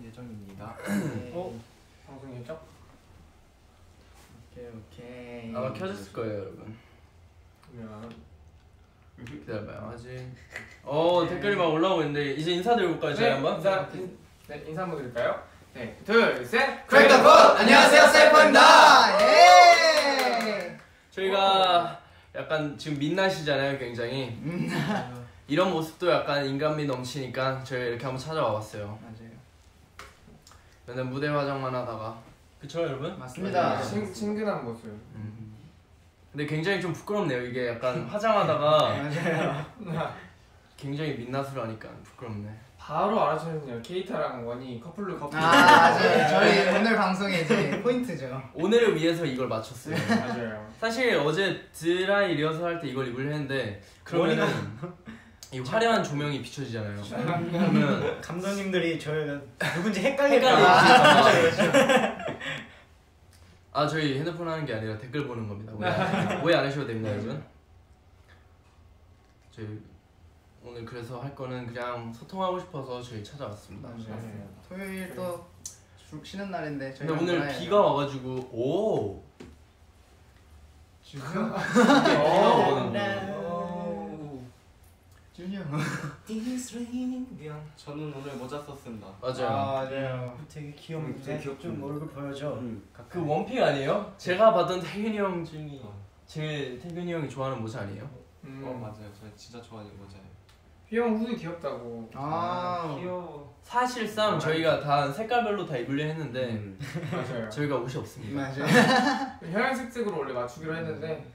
예정입니다. 방송 예정? 오케이. 아마 켜졌을 거예요, 여러분. 그러면 기다려봐요, 아직. 댓글이 막 올라오고 있는데 이제 인사드려볼까요, 저희 한번? 인사 한번 드릴까요? 네, 둘, 셋. 크래커 컷! 안녕하세요, 사이퍼입니다. 예! 저희가 약간 지금 민낯이잖아요, 굉장히. 이런 모습도 약간 인간미 넘치니까 저희 이렇게 한번 찾아와 봤어요. 맞아요. 맨날 무대 화장만 하다가. 그쵸, 여러분? 맞습니다. 친근한 모습. 근데 굉장히 좀 부끄럽네요. 이게 약간 화장하다가 맞아요. 굉장히 민낯으로 하니까 부끄럽네. 바로 알아채셨네요. 케이타랑 원이 커플로. 맞아요. 저희 오늘 방송의 이제 포인트죠. 오늘을 위해서 이걸 맞췄어요. 맞아요. 사실 어제 드라이 리허설 할 때 이걸 입으려 했는데 그러면은 이 화려한 조명이 비춰지잖아요. 그러면 감독님들이 저희가 누군지 헷갈릴까. 아, 저희 핸드폰 하는 게 아니라 댓글 보는 겁니다. 오해 안 하셔도 됩니다, 여러분. 저희 오늘 그래서 할 거는 그냥 소통하고 싶어서 저희 찾아왔습니다. 맞아요. 토요일 또 쉬는 날인데 저희 근데 오늘 비가 와가지고 오. 준영. 비가 오거든요. 준영. 저는 오늘 모자 썼습니다. 맞아요. 맞아요. 되게 귀엽네. 되게 귀엽죠. 좀 얼굴 보여줘. 그 원픽 아니에요? 제가 봤던 태균이 형 중에 제일 태균이 형이 좋아하는 모자 아니에요? 맞아요. 저 진짜 좋아하는 모자예요. 휘영 후드 귀엽다고. 귀여워. 사실상 저희가 다 색깔별로 다 입으려 했는데 맞아요. 저희가 옷이 없습니다. 맞아요. 혈색색으로 원래 맞추기로 했는데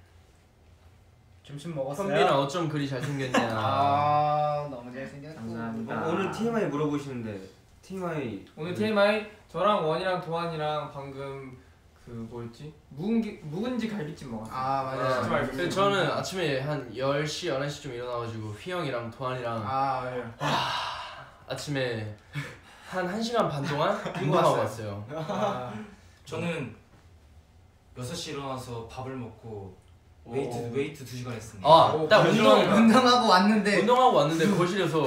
점심 먹었어요? 현빈아 어쩜 그리 잘생겼냐. 너무 잘생겼고. 감사합니다. 오늘 TMI 물어보시는데 TMI 오늘 TMI 저랑 원이랑 도환이랑 방금 그 뭐였지? 묵은지 갈비찜 먹었어요. 맞아요. 근데 저는 아침에 한 10시, 11시쯤 일어나가지고 휘영이랑 도환이랑 맞아요. 아침에 한 1시간 반 동안 운동하고 왔어요. 저는 6시 일어나서 밥을 먹고 웨이트 2시간 했습니다. 딱 운동하고 왔는데 거실에서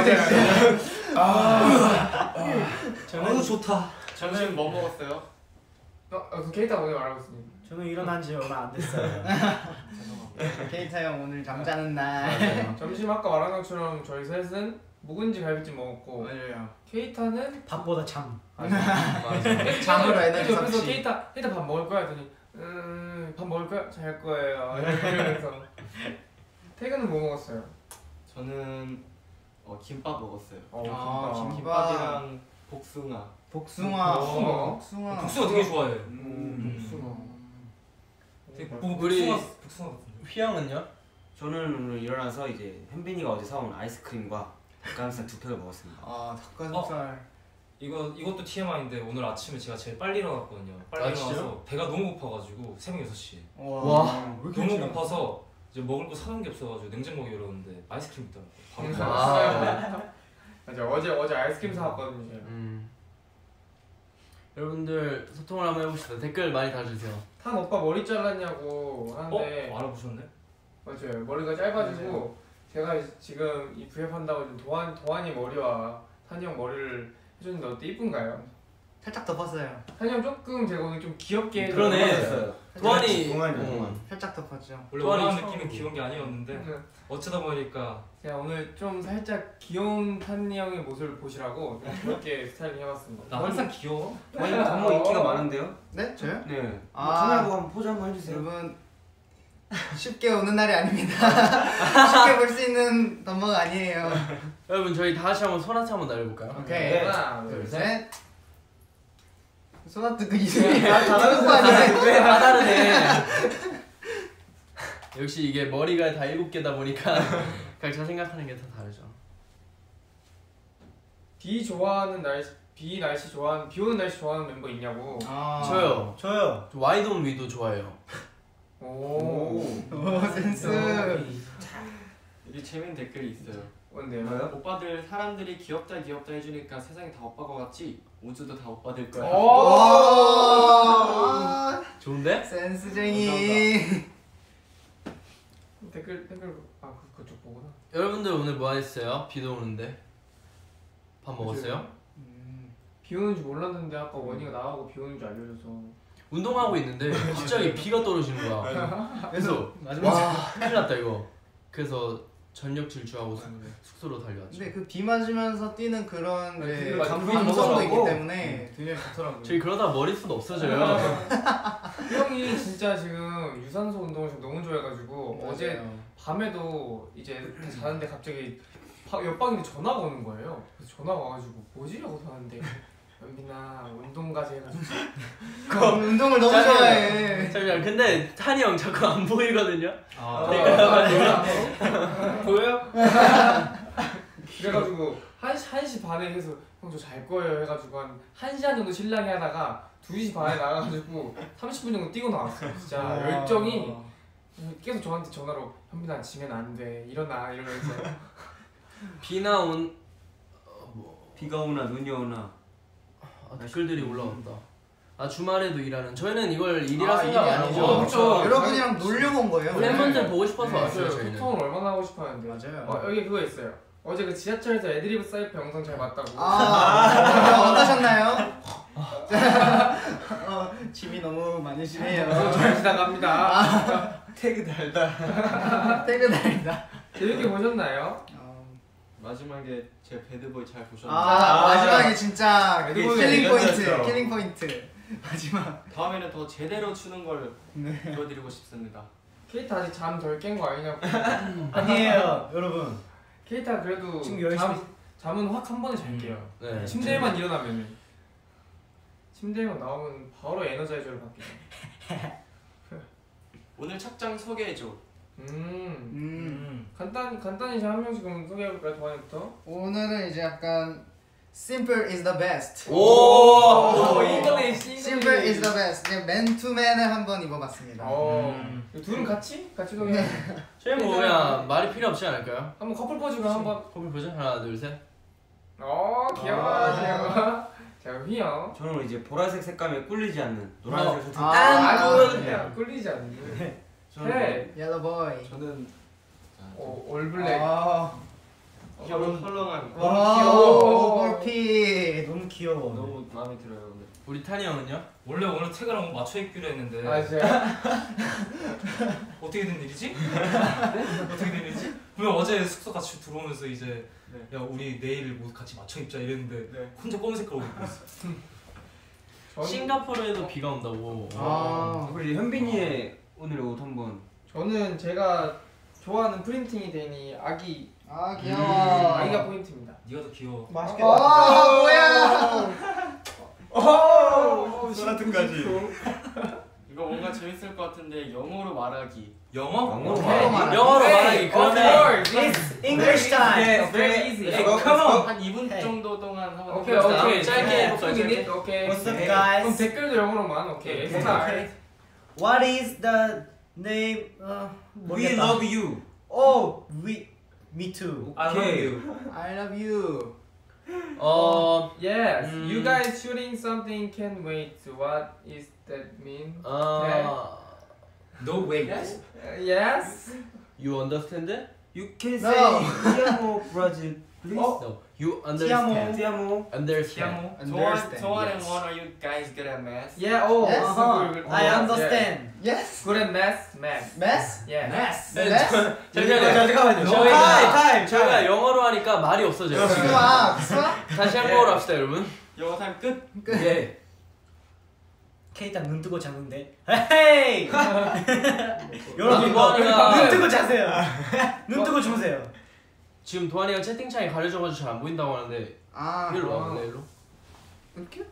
저는 좋다. 점심 뭐 먹었어요? 그 케이타 오늘 말하고 있습니다. 저는 일어난 지 얼마 안 됐어요. 케이타 형 오늘 잠자는 날. 점심 아까 말한 것처럼 저희 셋은 묵은지 갈비찜 먹었고 맞아요. 케이타는 밥보다 잠. 잠으로 에너지 그래서 섭취. 케이타 밥 먹을 거야 했더니 밥 먹을 거야? 잘 거예요. 이러면서 퇴근은 뭐 먹었어요? 저는 김밥 먹었어요. 김밥이랑 복숭아. 복숭아. 복숭아 되게 좋아해. 복숭아. 되게 우리 복숭아 같은데. 휘영은요? 저는 오늘 일어나서 이제 현빈이가 어제 사온 아이스크림과 닭가슴살 2팩을 먹었습니다. 닭가슴살. 이것도 TMI인데 오늘 아침에 제가 제일 빨리 일어났거든요. 빨리 일어나서 배가 너무 고파가지고 새벽 6시에 와. 너무 고파서 이제 먹을 거 사는 게 없어가지고 냉장고에 열었는데 아이스크림 있더라고요. 맞아. 어제 아이스크림 사왔거든요. 여러분들 소통을 한번 해봅시다. 댓글 많이 달아주세요. 탄 오빠 머리 잘랐냐고 하는데 알아보셨네? 맞아요. 머리가 짧아지고 제가 지금 이 브이앱 한다고 도환이 머리와 탄이 형 머리를 해줬는데 어때? 이쁜가요? 살짝 덮었어요. 탄이 형 조금 제가 오늘 좀 귀엽게 그러네. 도환이 살짝 덮었죠. 원래 원하는 느낌은 귀여운 게 아니었는데 어쩌다 보니까 제가 오늘 좀 살짝 귀여운 탄이 형의 모습을 보시라고 좀 귀엽게 스타일링 해봤습니다. 나 항상 귀여워? 도환이 덤모 인기가 많은데요? 네? 저요? 네. 카메라 보고 한번 포즈 한번 해주세요. 여러분 쉽게 오는 날이 아닙니다. 쉽게 볼 수 있는 덤버가 아니에요. 여러분 저희 다 같이 한번 손하트 한번 날려볼까요? 오케이. 하나, 둘, 셋. 손하트 그 이름이 다른 거 아니에요? 왜 다 다르네. 역시 이게 머리가 다 7개다 보니까 각자 생각하는 게 다 다르죠. 비 오는 날씨 좋아하는 멤버 있냐고. 저요. 저요. 와이드 온 위도 좋아해요. 오 센스. 여기 재밌는 댓글이 있어요. 뭔데요? 오빠들 사람들이 귀엽다 해주니까 세상이 다 오빠 것 같지? 우주도 다 오빠들 거야. 좋은데? 센스쟁이. 댓글 그쪽 보구나. 여러분들 오늘 뭐 했어요? 비도 오는데 밥 먹었어요? 비 오는 줄 몰랐는데 아까 원이가 나가고 비 오는 줄 알려줘서 운동하고 있는데 갑자기 비가 떨어지는 거야. 그래서 와 큰일 났다 이거. 그래서 전력 질주하고 숙소로 달려왔죠. 근데 그 비 맞으면서 뛰는 그런 네, 감성도 있기 감성도 때문에 굉장히 좋더라고요. 저희 그러다 머리숱 없어져요. 형이 진짜 지금 유산소 운동을 지금 너무 좋아해가지고 어제 밤에도 이제 자는데 갑자기 옆방인데 전화가 오는 거예요. 그래서 전화가 와가지고 뭐지? 하고 자는데 연빈아 운동 가지 해가지고 운동을 너무 좋아해. 잠시만 근데 탄이 형 자꾸 안 보이거든요. 보여요? 그래가지고 1시 반에 해서 형 저 잘 거예요 해가지고 한 1시간 정도 실랑이 하다가 2시 반에 나가가지고 30분 정도 뛰고 나왔어요. 진짜 열정이 계속 저한테 전화로 현빈아 지면 안 돼 일어나 이러면서 비나 온 비가 오나 눈이 오나 댓글들이 올라온다. 아 주말에도 일하는 저희는 이걸 일이라 생각 안 아니죠. 하고 그렇죠. 여러분이랑 놀려고 온 거예요. 팬분들 보고 싶어서 왔어요 맞아요. 저희는. 소통을 얼마나 하고 싶었는데 맞아요. 여기 그거 있어요. 어제 그 지하철에서 애드리브 사이프 영상 잘 봤다고. 어떠셨나요? 짐이 너무 많으시네요. 잘 지나갑니다. 태그 달다. 태그 달다. 재밌게 보셨나요? 마지막에 제 배드보이 잘 보셨나요? 마지막에 진짜 애드보이 킬링 포인트, 레전드였죠. 킬링 포인트. 마지막. 다음에는 더 제대로 추는 걸 보여드리고 싶습니다. 케이타 아직 잠 덜 깬 거 아니냐고. 아니에요, 여러분. 케이타 그래도 지금 열심히 잠은 확 한 번에 잘게요. 네. 침대에만 일어나면 침대에만 나오면 바로 에너자이저를 받게 돼. 오늘 착장 소개해줘. 간단히 한 명씩 그럼 소개해볼까요? 도안이부터. 오늘은 이제 약간 Simple is the best. 잉글리시. Simple is the best. 이제 맨투맨을 한번 입어봤습니다. 둘은 같이 소개해. 저희 뭐 그냥 말이 필요 없지 않을까요? 한번 커플 포즈로 한번. 커플 보죠. 하나 둘 셋. 귀여워. 자 휘영. 저는 이제 보라색 색감에 꿀리지 않는 노란색 색감. 안 꿀리지 않는. 네. Yellow boy. 저는 올블랙. 헐렁한 귀여워. 볼피. 너무 귀여워. 너무 마음에 들어요 오늘. 우리 탄이 형은요? 원래 오늘 태그랑 맞춰 입기로 했는데 진짜요? 어떻게 된 일이지? 어떻게 된 일이지? 분명 어제 숙소 같이 들어오면서 이제 야 우리 내일 뭐 같이 맞춰 입자 이랬는데 혼자 검은색 옷 입고 있어. 싱가포르에도 비가 온다고. 우리 현빈이의 오늘 옷 한번. 저는 제가 좋아하는 프린팅이 되니 아기. 귀여워. 아기가 포인트입니다. 네가 더 귀여워. 맛있겠다. 뭐야? 소라트까지. 이거 뭔가 재밌을 것 같은데 영어로 말하기. 영어? 영어로 말하기. 그러면 English time. very easy. Come on. 한 2분 정도 동안 한번 오케이. 짧게 해볼까요? 오케이. What's up, 그럼 guys? 댓글도 영어로만. 오케이. 스타일. What is the name? We love you. Oh, me too. I love you. I love you. Yes. You guys shooting something can't wait. What is that mean? No way. Yes. You understand? You can No. say Tiamo Brazil, please. No. You understand? Tiamo. Understand. Joan and Juan, are you guys good at math? Yeah. Yes. Good. I understand. Yes. Good at math. Mess? Yeah. Mess. 네, Mess? 잠시만요. 저희가 영어로 하니까 말이 없어져요. 수학. 다시 한국어로 합시다, 여러분. 영어 타임 끝. 예. 케이타 눈 뜨고 자는데. 헤이! 여러분 도안이가 눈 뜨고 자세요. 눈 뜨고 주무세요. 지금 도안이가 채팅창이 가려져가지고 잘 안 보인다고 하는데 일로 와, 일로. 이렇게?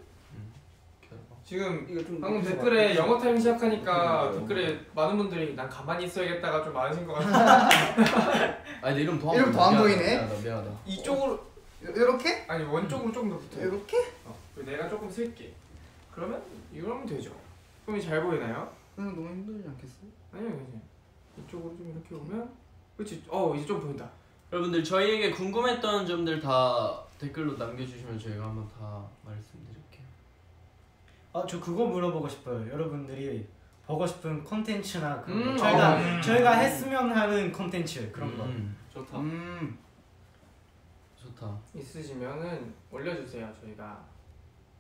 지금 방금 댓글에 영어 타임 시작하니까 댓글에 많은 분들이 난 가만히 있어야겠다가 좀 많으신 것 같아요. 아니 이름 더 안 보이네. 미안하다. 이쪽으로 이렇게? 아니 원쪽으로 조금 더 붙어요. 이렇게? 내가 조금 쓸게. 그러면 이러면 되죠. 그럼 잘 보이나요? 너무 힘들지 않겠어? 아니요. 이쪽으로 좀 이렇게 오면 그렇지. 이제 좀 보인다. 여러분들 저희에게 궁금했던 점들 다 댓글로 남겨주시면 저희가 한번 다 말씀드릴게요. 저 그거 물어보고 싶어요. 여러분들이 보고 싶은 콘텐츠나 그런 거. 저희가 했으면 하는 콘텐츠 그런 거. 좋다. 좋다. 있으시면은 올려주세요. 저희가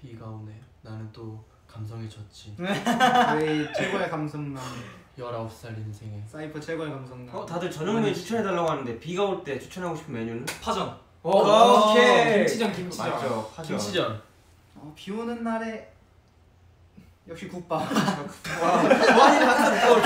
비가 오네. 나는 또 감성에 젖지. 저희 최고의 감성남 19살 인생에. 사이퍼 최고의 감성남. 다들 저녁 메뉴 추천해달라고 하는데 비가 올 때 추천하고 싶은 메뉴는? 파전. 오케이. 김치전 김치전. 맞죠. 김치전. 비 오는 날에 역시 국밥. 좋아하는 항상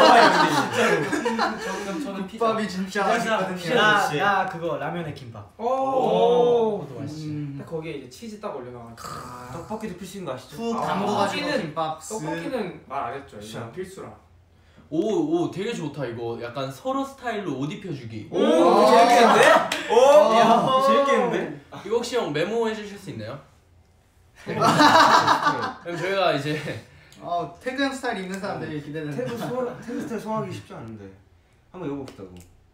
좋아해요. 저는 피자. 국밥이 진짜 맛있거든요. 나 그거 라면에 김밥. 오. 그것도 맛있지. 딱 거기에 이제 치즈 딱 올려놔가지고. 떡볶이도 필수인 거 아시죠? 푹 아, 담궈가지고 떡볶이는- 김밥. 떡볶이는 말 안 했죠. 진짜. 이건 필수라. 오 되게 좋다 이거. 약간 서로 스타일로 옷 입혀주기. 오 재밌겠는데? 오 재밌겠는데? 이거 혹시 형 메모해 주실 수 있나요? 네. 그럼 저희가 이제 태그 스타일 입는 사람들이 기대된다. 태그 스타일 소화하기 쉽지 않은데 한번 입어봅시다고.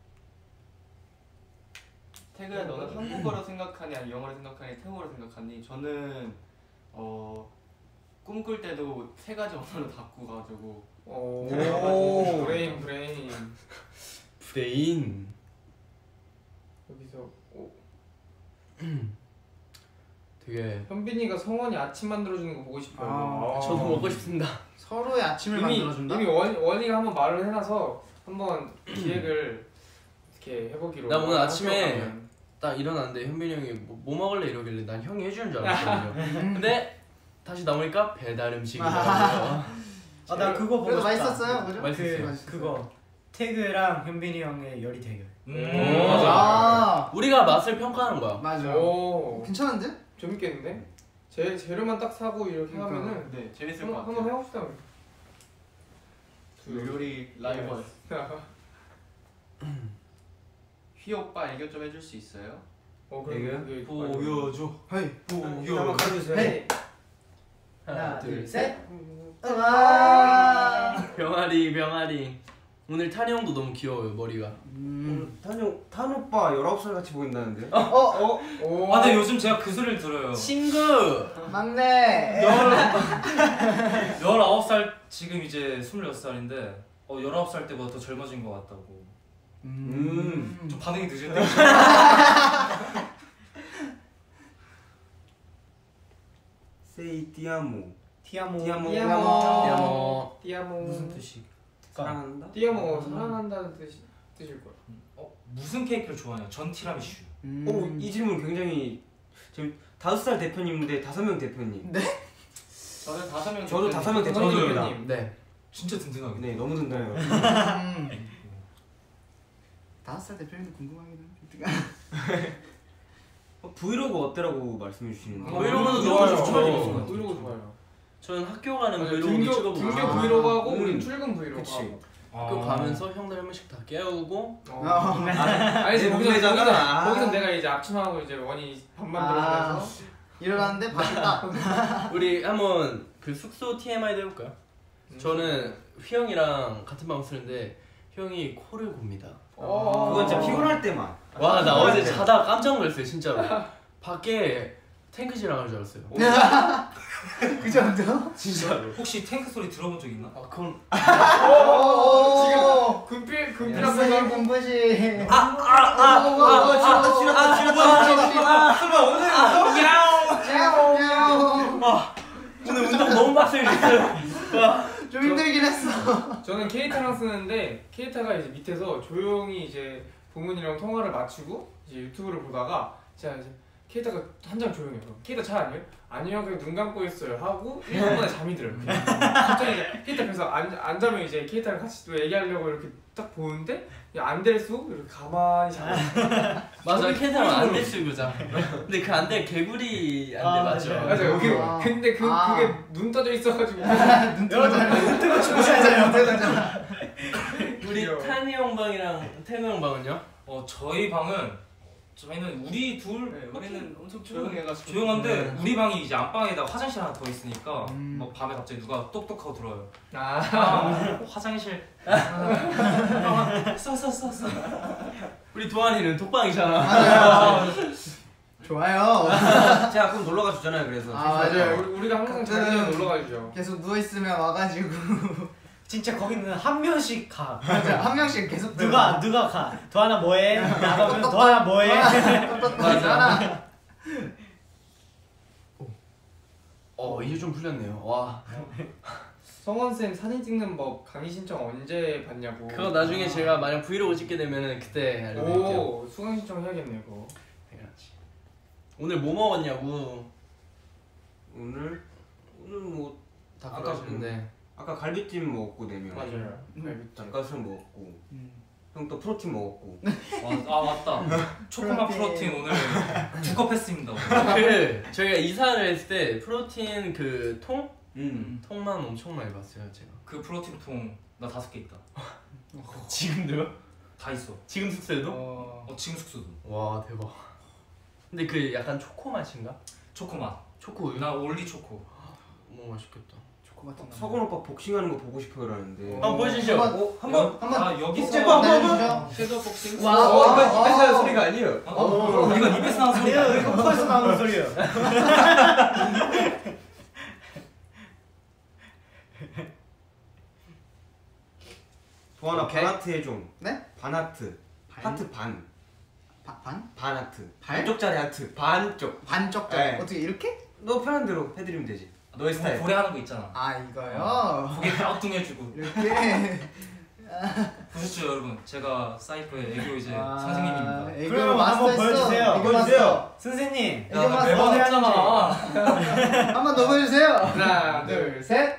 태그야 너는 한국어로 생각하니 아니 영어로 생각하니 태국어로 생각하니? 저는 꿈꿀 때도 세 가지 언어로 바꾸가지고 오. 오. 브레인. 브레인. 여기서 되게 현빈이가 성원이 아침 만들어주는 거 보고 싶어요. 저도 먹고 싶습니다. 서로의 아침을 이미 만들어준다. 원이가 한번 말을 해놔서 한번 기획을 이렇게 해보기로. 나 오늘 아침에 하면. 딱 일어났는데 현빈이 형이 뭐 먹을래 이러길래 난 형이 해주는 줄 알았거든요. 근데 다시 나오니까 배달 음식이더라고요. 나 그거 보고 그래도 싶다. 맛있었어요, 그죠? 맛있었어요. 그거 태그랑 현빈이 형의 요리 대결. 맞아. 아 우리가 맛을 평가하는 거야. 맞아. 오. 괜찮은데? 재밌겠는데? 재료만 딱 사고 이렇게 그러니까. 하면은 네 재밌을 것 한번 같아요. 해봅시다. 우리. 요리 라이벌. 휘 오빠 애교 좀 해줄 수 있어요? 그게 보여줘. 헤이. 한번 가르쳐주세요. 헤이. 하나 둘 셋. 셋. 와. 병아리. 오늘 탄이 형도 너무 귀여워요 머리가. 탄 오빠 19살 같이 보인다는데? 오. 근데 요즘 제가 그 소리를 들어요. 친구. 막내. 19살 지금 이제 26살인데 19살 때보다 더 젊어진 것 같다고. 좀 반응이 늦은데? 세이 띠아모. 티아모. 띠아모. 무슨 뜻이? 사랑한다? 띠아모 사랑한다는 뜻일 거야. 무슨 케이크를 좋아하냐? 전 티라미슈. 이 질문 굉장히 지금 5살 대표님인데 5명 대표님. 저는 5명. 저도 5명 대표님. 대표님입니다. 네. 진짜 든든하게. 네 너무 든든해요. 5살 대표님도 궁금하긴 해. 브이로그 어때라고 말씀해 주시는데. 브이로그도 좋아요. 좋아요. 브이로그 좋아요. 저는 학교 가는 브이로그도 찍어보고. 등교 브이로그하고 음. 우린 출근 브이로그. 그치. 학교 가면서 형들 한 번씩 다 깨우고. 아니 이제 동네잖아. 거기서 내가 이제 앞치마하고 이제 원이 밥 만들어주면서 일어났는데 밥이 딱. 우리 한번 그 숙소 TMI도 해볼까요? 저는 휘영이랑 같은 방 쓰는데 형이 코를 곱니다. 그건 진짜 피곤할 때만. 와 나 어제 자다가 깜짝 놀랐어요 진짜로. 밖에 탱크 지나가는 줄 알았어요. 그 정도? 진짜로. 혹시 탱크 소리 들어본 적 있나? 그럼 지금 금필 선생님 공부시. 설마 오늘 오늘 운동 너무 빡세게 했어요. 좀 힘들긴 했어. 저는 케이타랑 쓰는데 케이타가 이제 밑에서 조용히 이제 부모님이랑 통화를 마치고 이제 유튜브를 보다가 제가 이제 케이타가 한참 조용해요. 케이타 잘 아니에요? 아니요 그냥 눈 감고 있어요 하고 1분 만에 잠이 들어요. 갑자기 이제 케이타 그래서 안 자면 이제 케이타랑 같이 또 얘기하려고 이렇게 딱 보는데 안 될 수 이렇게 가만히 자고 맞아 캐나면 안대 쓰고 자. 근데 그 안대 개구리 안대 맞죠? 맞아요. 여기 근데 그게 눈 떠져 있어가지고 눈 뜨고 주무시잖아요. 우리 탄이 형 방이랑 태우 형 방은요? 저희는 우리 둘 우리는 엄청 조용해가지고. 조용한데 우리 방이 이제 안방에다 화장실 하나 더 있으니까 막 밤에 갑자기 누가 똑똑하고 들어와요. 화장실. 써. 우리 도환이는 독방이잖아. 좋아요. 제가 가끔 놀러가 주잖아요. 그래서. 맞아요. 우리가 항상 자기랑 놀러 가주죠. 계속 누워 있으면 와가지고 진짜 거기는 한 명씩 가. 맞아 한 명씩 계속 누가 가. 도하나 뭐해? 나가면 도하나 뭐해? 맞아. 이제 좀 풀렸네요. 와. 성원쌤 사진 찍는 법 강의 신청 언제 받냐고. 그거 나중에 제가 만약 브이로그 찍게 되면은 그때 알려드릴게요. 오, 수강 신청 해야겠네 그거. 당연하지. 오늘 뭐 먹었냐고. 오늘 뭐 다 아까 그러시는데. 아까 갈비찜 먹었고 4명. 맞아요. 닭가슴 먹었고. 형 또 프로틴 먹었고. 아 맞다. 초코맛 프로틴 오늘 2컵 했습니다. 오늘. 그 저희가 이사를 했을 때 프로틴 그 통? 통만 엄청 많이 봤어요 제가. 그 프로틴 통 나 5개 있다. 지금도요? 다 있어. 지금 숙소에도? 지금 숙소도. 와 대박. 근데 그 약간 초코 맛인가? 초코맛. 초코 우유? 나 올리 초코. 너무 맛있겠다. 초코 같은 거. 석원 오빠 복싱하는 거 보고 싶어 그러는데. 한번 보여주시죠. 한번 아 여기서 복제법 날려주죠. 섀도우 복싱. 와, 이건 입에서 하는 소리가 아니에요. 이건 입에서 나는 소리야. 이거 코에서 나오는 소리예요. 도하나 오케이. 반하트 해줘. 네? 반하트. 하트 반. 반? 반하트. 발? 반쪽짜리 하트. 반쪽. 반쪽짜리. 네. 어떻게 이렇게? 너 편한 대로 해드리면 되지. 너의 스타일. 고래 하는 거 있잖아. 아 이거요. 고개 갸우뚱해주고. 이렇게. 보셨죠 여러분? 제가 사이퍼의 애교 이제 선생님입니다. 애교 그럼 한번 마스터했어. 보여주세요. 애교 보여주세요. 마스터. 선생님. 애교 마스터. 매번 했잖아. 한번 더 보여주세요. 하나, 둘, 셋.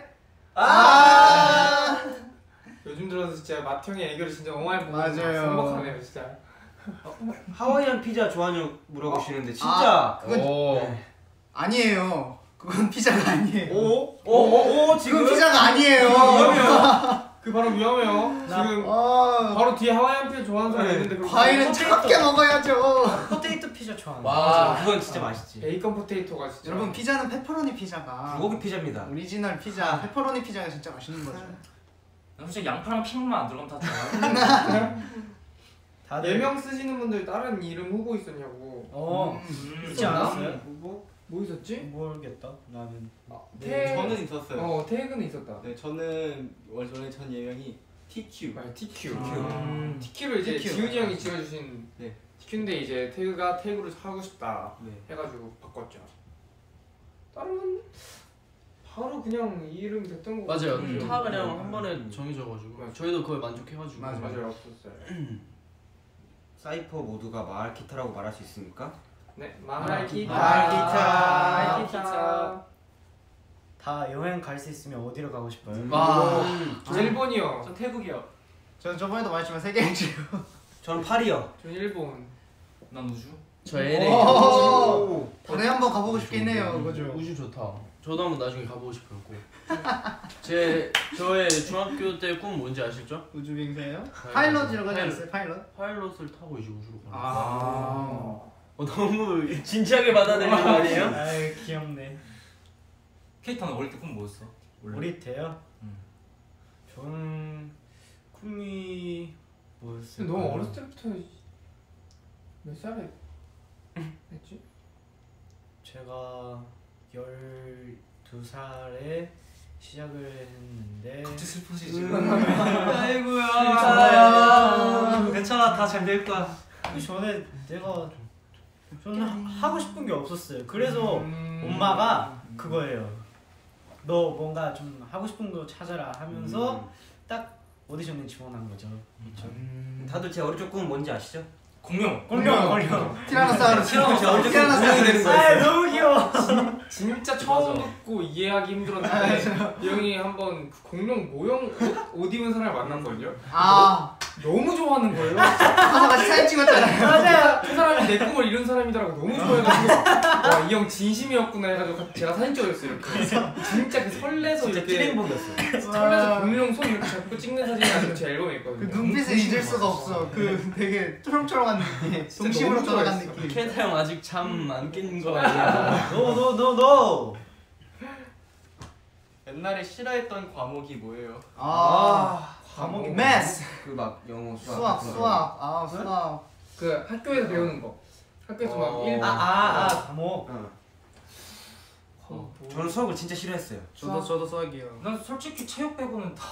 아. 요즘 들어서 진짜 맏형의 애교를 진짜 너무 많이 보고 맞아요. 행복하네요 진짜. 하와이안 피자 좋아하냐고 물어보시는데 진짜. 그건 오. 아니에요. 그건 피자가 아니에요. 오 지금 피자가 아니에요. 위험해요. 그 바로 위험해요. 지금 아, 바로 뒤에 하와이안 피자 좋아하는 사람이 네. 있는데 그거 과일은 차갑게 먹어야죠. 포테이토 피자 좋아하는. 와. 그건 진짜 맛있지. 베이컨 포테이토가 진짜. 여러분 피자는 페퍼로니 피자가 불고기 피자입니다. 오리지널 피자 페퍼로니 피자가 진짜 맛있는 거죠. 나 솔직히 양파랑 피망만 안 들어가면 다 좋아. 다들 4명 쓰시는 분들 다른 이름 후보 있었냐고. 있지 않았어요? 뭐 있었지? 모르겠다. 나는 태... 저는 있었어요. 태그는 있었다. 네, 저는 원래 전 예명이 TQ. 맞아, TQ. TQ. TQ를 이제 TQ. 지훈이 형이 지어주신 네. TQ인데 이제 태그가 태그로 하고 싶다 네. 해가지고 바꿨죠. 다른 건 바로 그냥 이 이름이 됐던 거 맞아요. 같아요. 다 그냥 한 번에 정해져가지고 맞아. 저희도 그걸 만족해가지고. 맞아요, 없었어요. 사이퍼 모두가 마을 기타라고 말할 수 있습니까? 네, 마을 기타. 마을 기타. 다 여행 갈 수 있으면 어디로 가고 싶어요? 와. 저 일본이요. 전 태국이요. 저 저번에도 말했지만 세계 일주요. 저는 파리요. 저 일본. 난 우주. 저 LA. 오. 전에 한번 가보고 싶긴 해요. 그죠? 우주 좋다. 저도 한번 나중에 가보고 싶어요. 꼭. 저의 중학교 때 꿈 뭔지 아시죠? 우주 비행사예요? 파일럿이라고 하지 않았어요? 파일럿? 파일럿을 타고 이제 우주로 가는. 아. 너무 진지하게 받아들이는 거 아니에요? 아유 귀엽네. 케이타는 어릴 때 꿈 뭐였어? 어릴 때요? 저는 꿈이 뭐였어요? 너무 어렸을 때부터 몇 살에 했지? 제가 12살에 시작을 했는데 갑자기 슬퍼지 지금. 아이고야. 괜찮아 다 잘 될 거야. 저는 저는 하고 싶은 게 없었어요. 그래서 엄마가 그거예요. 너 뭔가 좀 하고 싶은 거 찾아라 하면서 딱 오디션에 지원한 거죠. 그렇죠. 다들 제 어릴 적 꿈은 뭔지 아시죠? 공룡. 공룡. 티라노사우루스. 티라노사우루스. 티라노사우루스. 아 너무 귀여워. 진짜 처음 듣고 이해하기 힘들었는데 이 형이 한번 그 공룡 모형 옷 입은 사람을 만났거든요. 아. 너무 좋아하는 거예요. 가서 같이 사진 찍었잖아요. 맞아요. 그 사람이 내 꿈을 이룬 사람이더라고. 너무 좋아해가지고 와, 이 형 진심이었구나 해가지고 제가 사진 찍어줬어요. 이렇게 진짜 그 설레서 진짜 이렇게 찐행복이었어요. 설레서 공룡 손 이렇게 잡고 찍는 사진이 아니고 제 앨범에 그 있거든요. 눈빛을 잊을 수가 없어. 그 되게 초롱초롱한 느낌. 동심으로 너무 돌아간 좋아했어. 느낌. 켄타 형 아직 잠 안 깬 거 아니야? 노. 옛날에 싫어했던 과목이 뭐예요? 과목이 매스. 그 막 영어 수학. 아 수학. 그 학교에서 배우는 거. 학교에서 막 일본. 과목. 저는 수학을 진짜 싫어했어요. 저도 수학이요. 난 솔직히 체육 빼고는 다.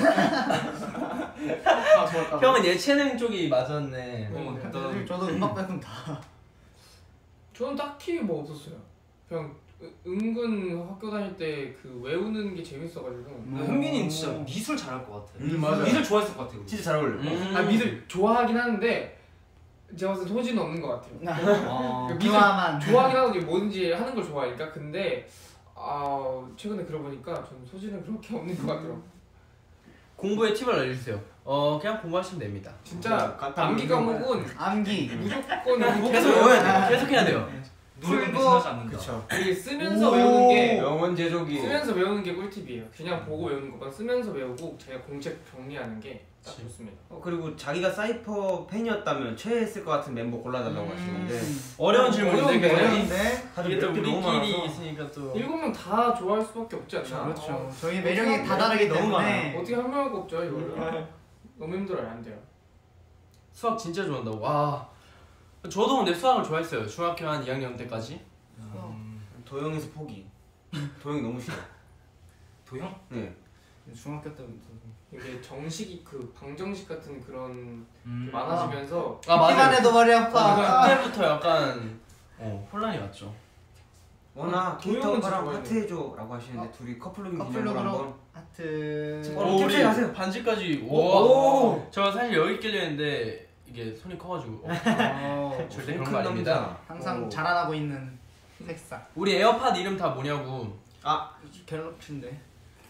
형은 예체능 쪽이 맞았네. 나 저도 음악 빼곤 다. 저는 딱히 뭐 없었어요. 그냥 은근 학교 다닐 때 그 외우는 게 재밌어가지고. 현빈이는 진짜 미술 잘할 것 같아. 맞아요. 미술 좋아했을 것 같아. 우리. 진짜 잘 어울려. 아 미술 좋아하긴 하는데 제가 봤을 때 소질은 없는 것 같아요. 미술 좋아만 좋아하긴 하고 뭐든지 하는 걸 좋아하니까. 근데 최근에 들어보니까 전 소질은 그렇게 없는 것 같더라고. 공부의 팁을 알려주세요. 그냥 공부하시면 됩니다. 진짜 암기 과목은 암기 무조건 계속 외워야 돼요. 계속 해야 돼요. 노력은 대신하지 않는다. 그쵸. 이게 쓰면서 외우는 게 영원 제조기. 쓰면서 외우는 게 꿀팁이에요. 그냥 보고 외우는 것보다 쓰면서 외우고 제가 공책 정리하는 게 딱 좋습니다. 그리고 자기가 사이퍼 팬이었다면 최애했을 것 같은 멤버 골라달라고 하시는데 어려운 질문인데 어려운데 다들 이게 또 몇 개 너무 우리끼리 많아서. 있으니까 또 7명 다 좋아할 수밖에 없지 않나? 그렇죠. 저희 매력이 다 다르기 너무 때문에 어떻게 한 명할 거 없죠 이거를. 너무 힘들어요. 안 돼요. 수학 진짜 좋아한다고. 와. 저도 근데 수학을 좋아했어요. 중학교 한 2학년 때까지. 도영에서 포기. 도영이 너무 싫어. 도형? 네. 중학교 때부터 이게 정식이 그 방정식 같은 그런 음. 많아지면서 듣기만 해도 머리 아파. 그때부터 약간 혼란이 왔죠. 워낙 도영은 캐릭터랑 진짜 하트해줘라고 하시는데 둘이 커플룩인 기념으로 커플룩으로 한번. 하트. 우리 갑자기 하세요. 반지까지. 오. 저 사실 여기 있길래 했는데 이게 손이 커가지고. 절대 그런 거 아닙니다. 항상 오. 자라나고 있는 색상. 우리 에어팟 이름 다 뭐냐고. 갤럭시인데.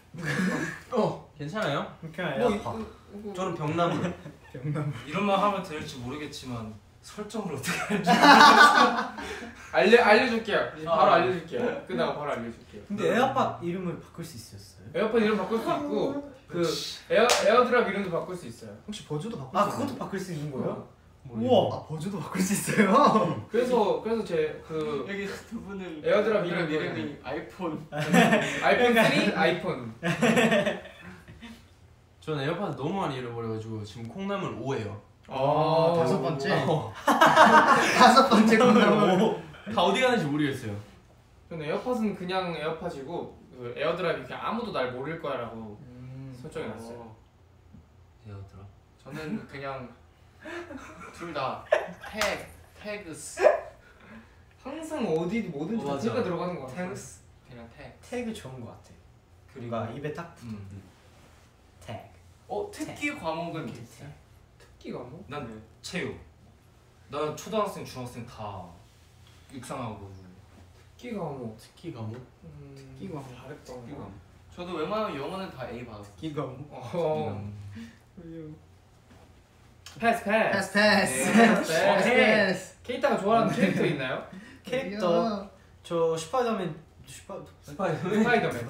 괜찮아요? 그냥 저는 병나무. 이런 말 하면 될지 모르겠지만 설정을 어떻게 할지. 알려줄게요. 이제 바로 알려줄게요. 끝나고 바로 알려줄게요. 근데 에어팟 이름을 바꿀 수 있었어요? 에어팟 이름 바꿀 수 있고 그 에어드랍 이름도 바꿀 수 있어요. 혹시 버즈도 바꿀 아 수 있나요? 그것도 바꿀 수 있는 거예요? 우와. 아 버즈도 바꿀 수 있어요? 그래서 제 그 여기 두 분은 에어드랍 이름이 아이폰. 아이폰 3 아이폰. 저는 에어팟 너무 많이 잃어버려가지고 지금 콩나물 5예요. 다섯 번째. 다섯 번째 콩나물. 다 어디 가는지 모르겠어요. 저는 에어팟은 그냥 에어팟이고 그 에어드랍이 그냥 아무도 날 모를 거야라고 설정해놨어요. 에어드랍? 저는 그냥 둘 다 태그스. 항상 어디 뭐든지 다 맞아. 태그가 들어가는 거 같아요. 태그스. 그냥 태그. 태그 좋은 거 같아. 그리고 입에 딱 태그. 특기 과목은 있어요? 특기가 뭐? 난 체육. 난 초등학생, 중학생 다 육상하고. 특기가 뭐? 특기 과목? 특기가 뭐? 잘했다. 저도 웬만하면 영어는 다 A 받았어요. 기가 뭐? 패스. 패스. 패스. 케이타가 좋아하는 캐릭터 있나요? 캐릭터 저 스파이더맨 스파이더맨.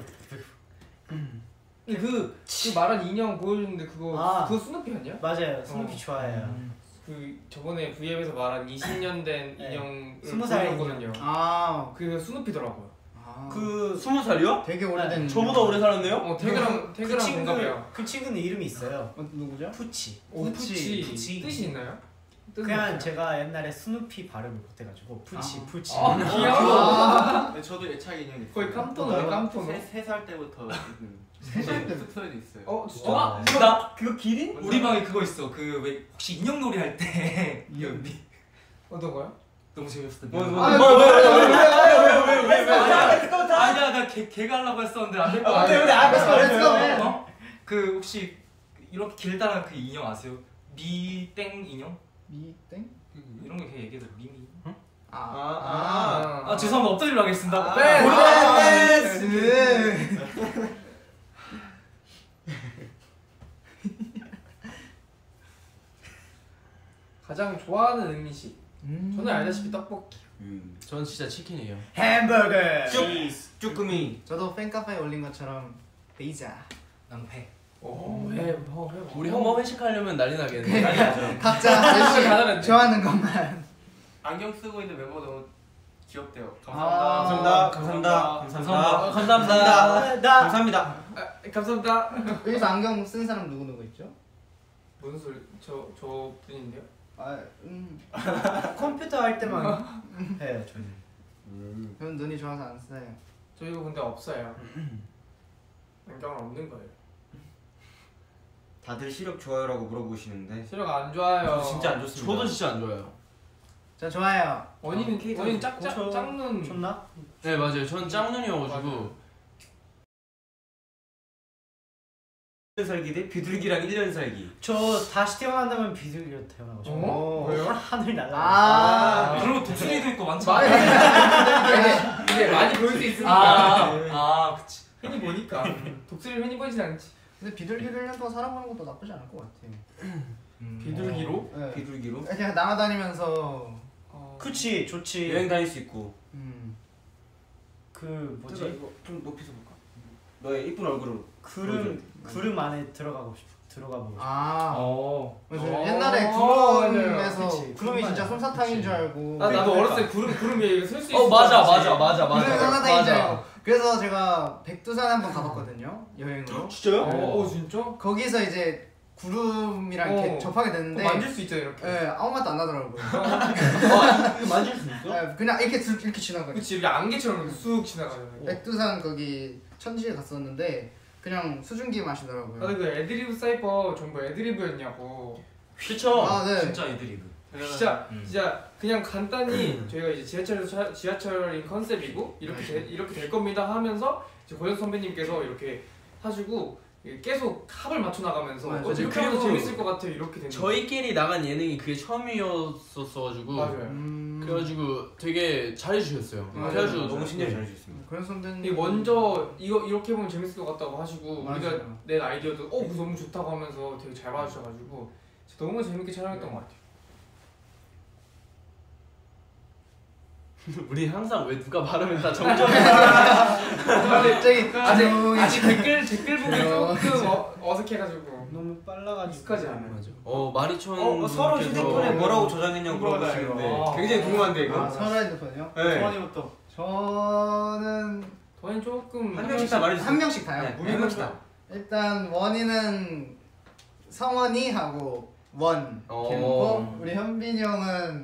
그 말한 인형 보여줬는데 그거 스누피 아니야? 맞아요. 스누피 좋아해요. 그 저번에 V앱에서 말한 20년 된 인형을 20살 보여줬거든요. 그게 스누피더라고요. 그 20살이요? 되게 오래된. 저보다 오래 살았네요? 태그랑 동갑이야. 그 친구는 이름이 있어요. 누구죠? 푸치. 푸치. 뜻이 있나요? 그냥 제가 옛날에 스누피 발음을 못해가지고 푸치. 귀여워. 네, 저도 예차게 인형이 있어요. 거의 깜토노네 깜토노. 3살 때부터 스토리도 있어요. 진짜? 나 그거 기린? 우리 방에 그거 있어. 그 왜 혹시 인형놀이 할 때 이형비 어떤 거요? 너무 재밌었어. 아니야 나 걔 가려고 했었는데 안 될 거 같아. 그 혹시 이렇게 길다란 그 인형 아세요? 미땡 인형? 미땡? 이런 거 걔 얘기해도 미미. 죄송합니다. 엎드리려 하겠습니다. 가장 좋아하는 음식. 저는 알다시피 떡볶이. 전 진짜 치킨이에요. 햄버거. 쭈꾸미. 저도 팬카페에 올린 것처럼 베이자. 낭패. 우리 한번 회식하려면 난리 나겠는데. 각자 좋아하는 것만. 안경 쓰고 있는 멤버 너무 귀엽대요. 감사합니다. 감사합니다. 여기서 안경 쓴 사람 누구 있죠? 무슨 소리? 저 분인데요? 컴퓨터 할 때만 해요 저는. 저는 눈이 좋아서 안 써요. 저 이거 근데 없어요. 안경은 없는 거예요. 다들 시력 좋아요라고 물어보시는데 시력 안 좋아요. 진짜 안 좋습니다. 저도 진짜 안 좋아요. 저 좋아요. 원인은 짝눈 좋나? 네 맞아요. 저는 짝눈이어가지고 1년 살기 대 비둘기랑 1년 살기. 저 다시 태어난다면 비둘기로 태어나고 싶어요. 왜요? 하늘 날아. 그리고 독수리도 있고 많잖아. 이게 많이 보일 수 있으니까. 그치. 흔히 보니까. 독수리를 흔히 보이진 않지. 근데 비둘기를 1년 동안 살아보는 것도 나쁘지 않을 것 같아요. 비둘기로? 네. 비둘기로? 그냥 날아다니면서 그치 좋지. 여행 다닐 수 있고. 그 뭐지? 이거 좀 높이서 볼까? 너의 이쁜 얼굴을. 구름 안에 들어가보고 싶어. 맞아. 옛날에 구름에서 그치, 구름이 진짜 솜사탕인 줄 알고. 나도 어렸을 때 구름 위에 설 수 있어. 맞아. 구름이 솜사탕인 줄 알고. 그래서 제가 백두산 한번 가봤거든요. 여행으로. 진짜요? 오 진짜? 거기서 이제 구름이랑 이렇게 접하게 됐는데 만질 수 있죠 이렇게. 네, 아무 맛도 안 나더라고요. 이거 만질 수 있어? 네, 그냥 이렇게 지나가요. 그치 이렇게 안개처럼 이렇게 쑥 지나가요. 백두산 거기 천지에 갔었는데 그냥 수증기 마시더라고요. 나도 그 애드리브 사이퍼 전부 애드리브였냐고. 그쵸. 네. 진짜 애드리브. 진짜 그냥 간단히 저희가 이제 지하철인 컨셉이고 이렇게 될 겁니다 하면서 이제 고현 선배님께서 이렇게 하시고 계속 합을 맞춰 나가면서 맞아요. 이렇게 하면 재밌을 것 같아요 이렇게 된 저희끼리 나간 예능이 그게 처음이었었어가지고 맞아요. 그래가지고 되게 잘해주셨어요. 맞아요. 그래가지고 너무 친절히 잘해주셨습니다. 고현 선배님 이 먼저 이렇게 보면 재밌을 것 같다고 하시고 우리가 맞아요. 낸 아이디어도 그거 너무 좋다고 하면서 되게 잘 봐주셔가지고 너무 재밌게 촬영했던 것 같아요. 우리 항상 왜 누가 말하면 다 정정해. 갑자기 아직 댓글 보기 조금 어색해가지고 너무 빨라가지고 익숙하지 않아요. 마리촌 서로 분께서 휴대폰에 뭐라고 저장했냐고 물어보시는데 굉장히 궁금한데 이거. 서로 핸드폰이요? 네. 동환이부터. 저는 저희는 조금 한 명씩 다 말해주세요. 한 명씩 다요. 네, 우리 한 명씩 다. 일단 원이는 성원이 하고 원 어. 걔고 우리 현빈이 형은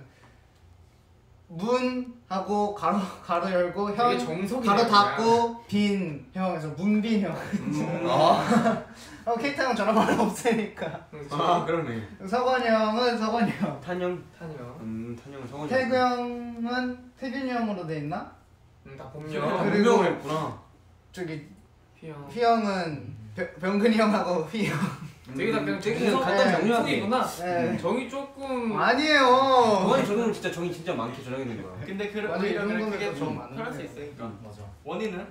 문 하고 가로 열고 되게 형 정석이네. 가로 닫고 빈 형에서 문빈 형. 케이타 형 전화번호 없으니까. 그러네. 서건이 형은 서건이 형. 탄영. 탄이요. 탄영은 성원이. 태구 형은 태균이 형으로 돼 있나? 다 아, 본명. 그리고 분명을 했구나. 저기 휘영. 휘 형은 병근이 형하고 휘 형. 되게 다 그냥 되게 정석 간단 정리하게. 정석이구나. 네. 정이 조금 아니에요. 동환이 저는 진짜 정이 진짜 많게 저장했는 거야. 근데 맞아, 이 오히려 정도면 그게 더 좀 많은데. 편할 수 있으니까. 맞아. 원희는?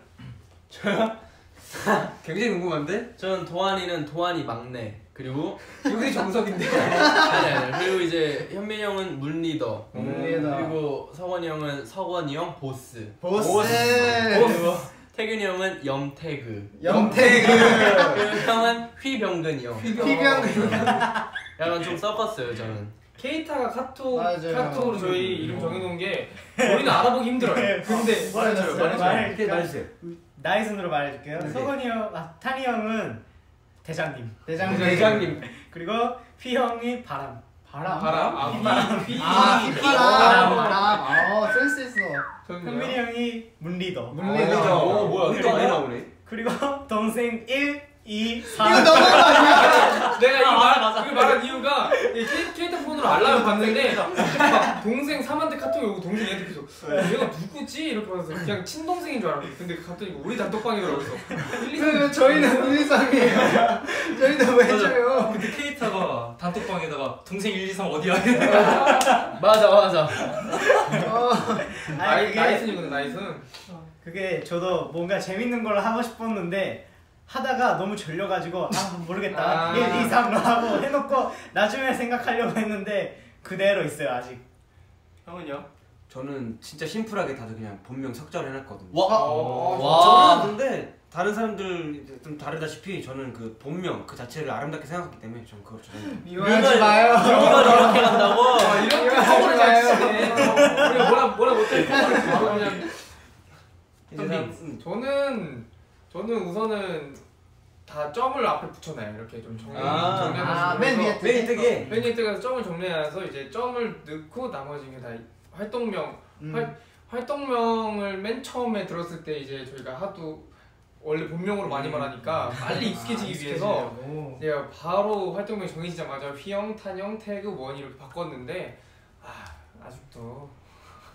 굉장히 궁금한데? 저는 도환이 막내 그리고 이게 정석인데. 아니 그리고 이제 현민이 형은 문 리더 문리더. 그리고 서건이 형은 서건이 형 보스 보스. 그리고 태균이 형은 염태그 염태그. 그리고 형은 휘병근이 형 휘병근. 약간 좀 섞었어요 저는. 케이타가 맞아요. 카톡으로 저희 이름 정해놓은 게 우리는 알아보기 힘들어요. 근데 말해주세요. 나의 손으로 말해줄게요. 네. 서건이 형, 탄이 형은 대장님. 대장님. 그리고 휘 형이 바람. 바람. 휘. 바람. 센스 있어. 현민이 형이 문리더. 문리더. 오 뭐야 또 많이 나오네. 그리고 동생 1, 2, 3. 이거 너무 많아. 내가 이거 말한 이유가 케이타 폰으로 알람을 봤는데 막 동생 3한테 카톡이 오고 동생이 얘한테 계속 얘가 누구지? 이렇게 봐서 그냥 친동생인 줄 알았고 근데 갔더니 우리 단톡방이더라고. 그 저희는 문리상이에요. 저희는 왜 줘요? 근데 케이타가 단톡방에다가 동생 1, 2, 3 어디야? 맞아. 나이슨이거든 나이슨. 그게 저도 뭔가 재밌는 걸 하고 싶었는데 하다가 너무 졸려가지고 모르겠다 1, 2, 3로 하고 해놓고 나중에 생각하려고 했는데 그대로 있어요 아직. 형은요? 저는 진짜 심플하게 다들 그냥 본명 석자를 해놨거든요. 와. 저는 근데 다른 사람들 좀 다르다시피 저는 그 본명 그 자체를 아름답게 생각하기 때문에 전 그걸 저는 미워하지 마요. 이걸 이렇게 간다고? 이렇게 하지 마요. 우리가 뭐라 못해. 바로 그냥. 저는 우선은 다 점을 앞에 붙여놔요. 이렇게 좀 정리해서 맨 위에 뜨게. 맨 위에 뜨게 점을 정리해서 이제 점을 넣고 나머지는 다 활동명. 활동명을 맨 처음에 들었을 때 이제 저희가 하도 원래 본명으로 많이 말하니까 빨리 익숙해지기 위해서 제가 바로 활동명 정해지자마자 휘영, 탄영, 태그, 원이 이렇게 바꿨는데 아직도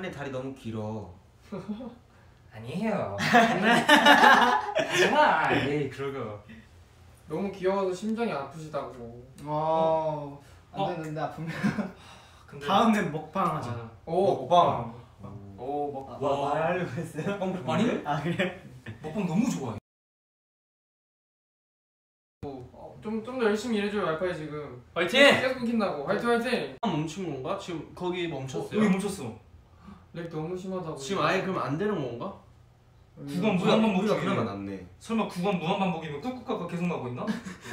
한의 다리 너무 길어. 아니에요. 하지마. 에이 그러고. 너무 귀여워서 심장이 아프시다고. 안 되는데 아프면. 근데 다음엔 먹방 하자. 오 먹방. 와. 말하려고 했어요? 아니? 아 그래? 먹방 너무 좋아해. 좀 더 열심히 일해줘요 알파이 지금. 화이팅! 계속 끊긴다고. 화이팅! 멈춘 건가? 지금 거기 멈췄어요? 여기 멈췄어. 렉 너무 심하다고. 지금 아예 그럼 안 되는 건가? 구간 무한 반복 우리가 중이네. 그나마 낫네. 설마 구간 무한 반복이면 꾹꾹 계속 나고 있나?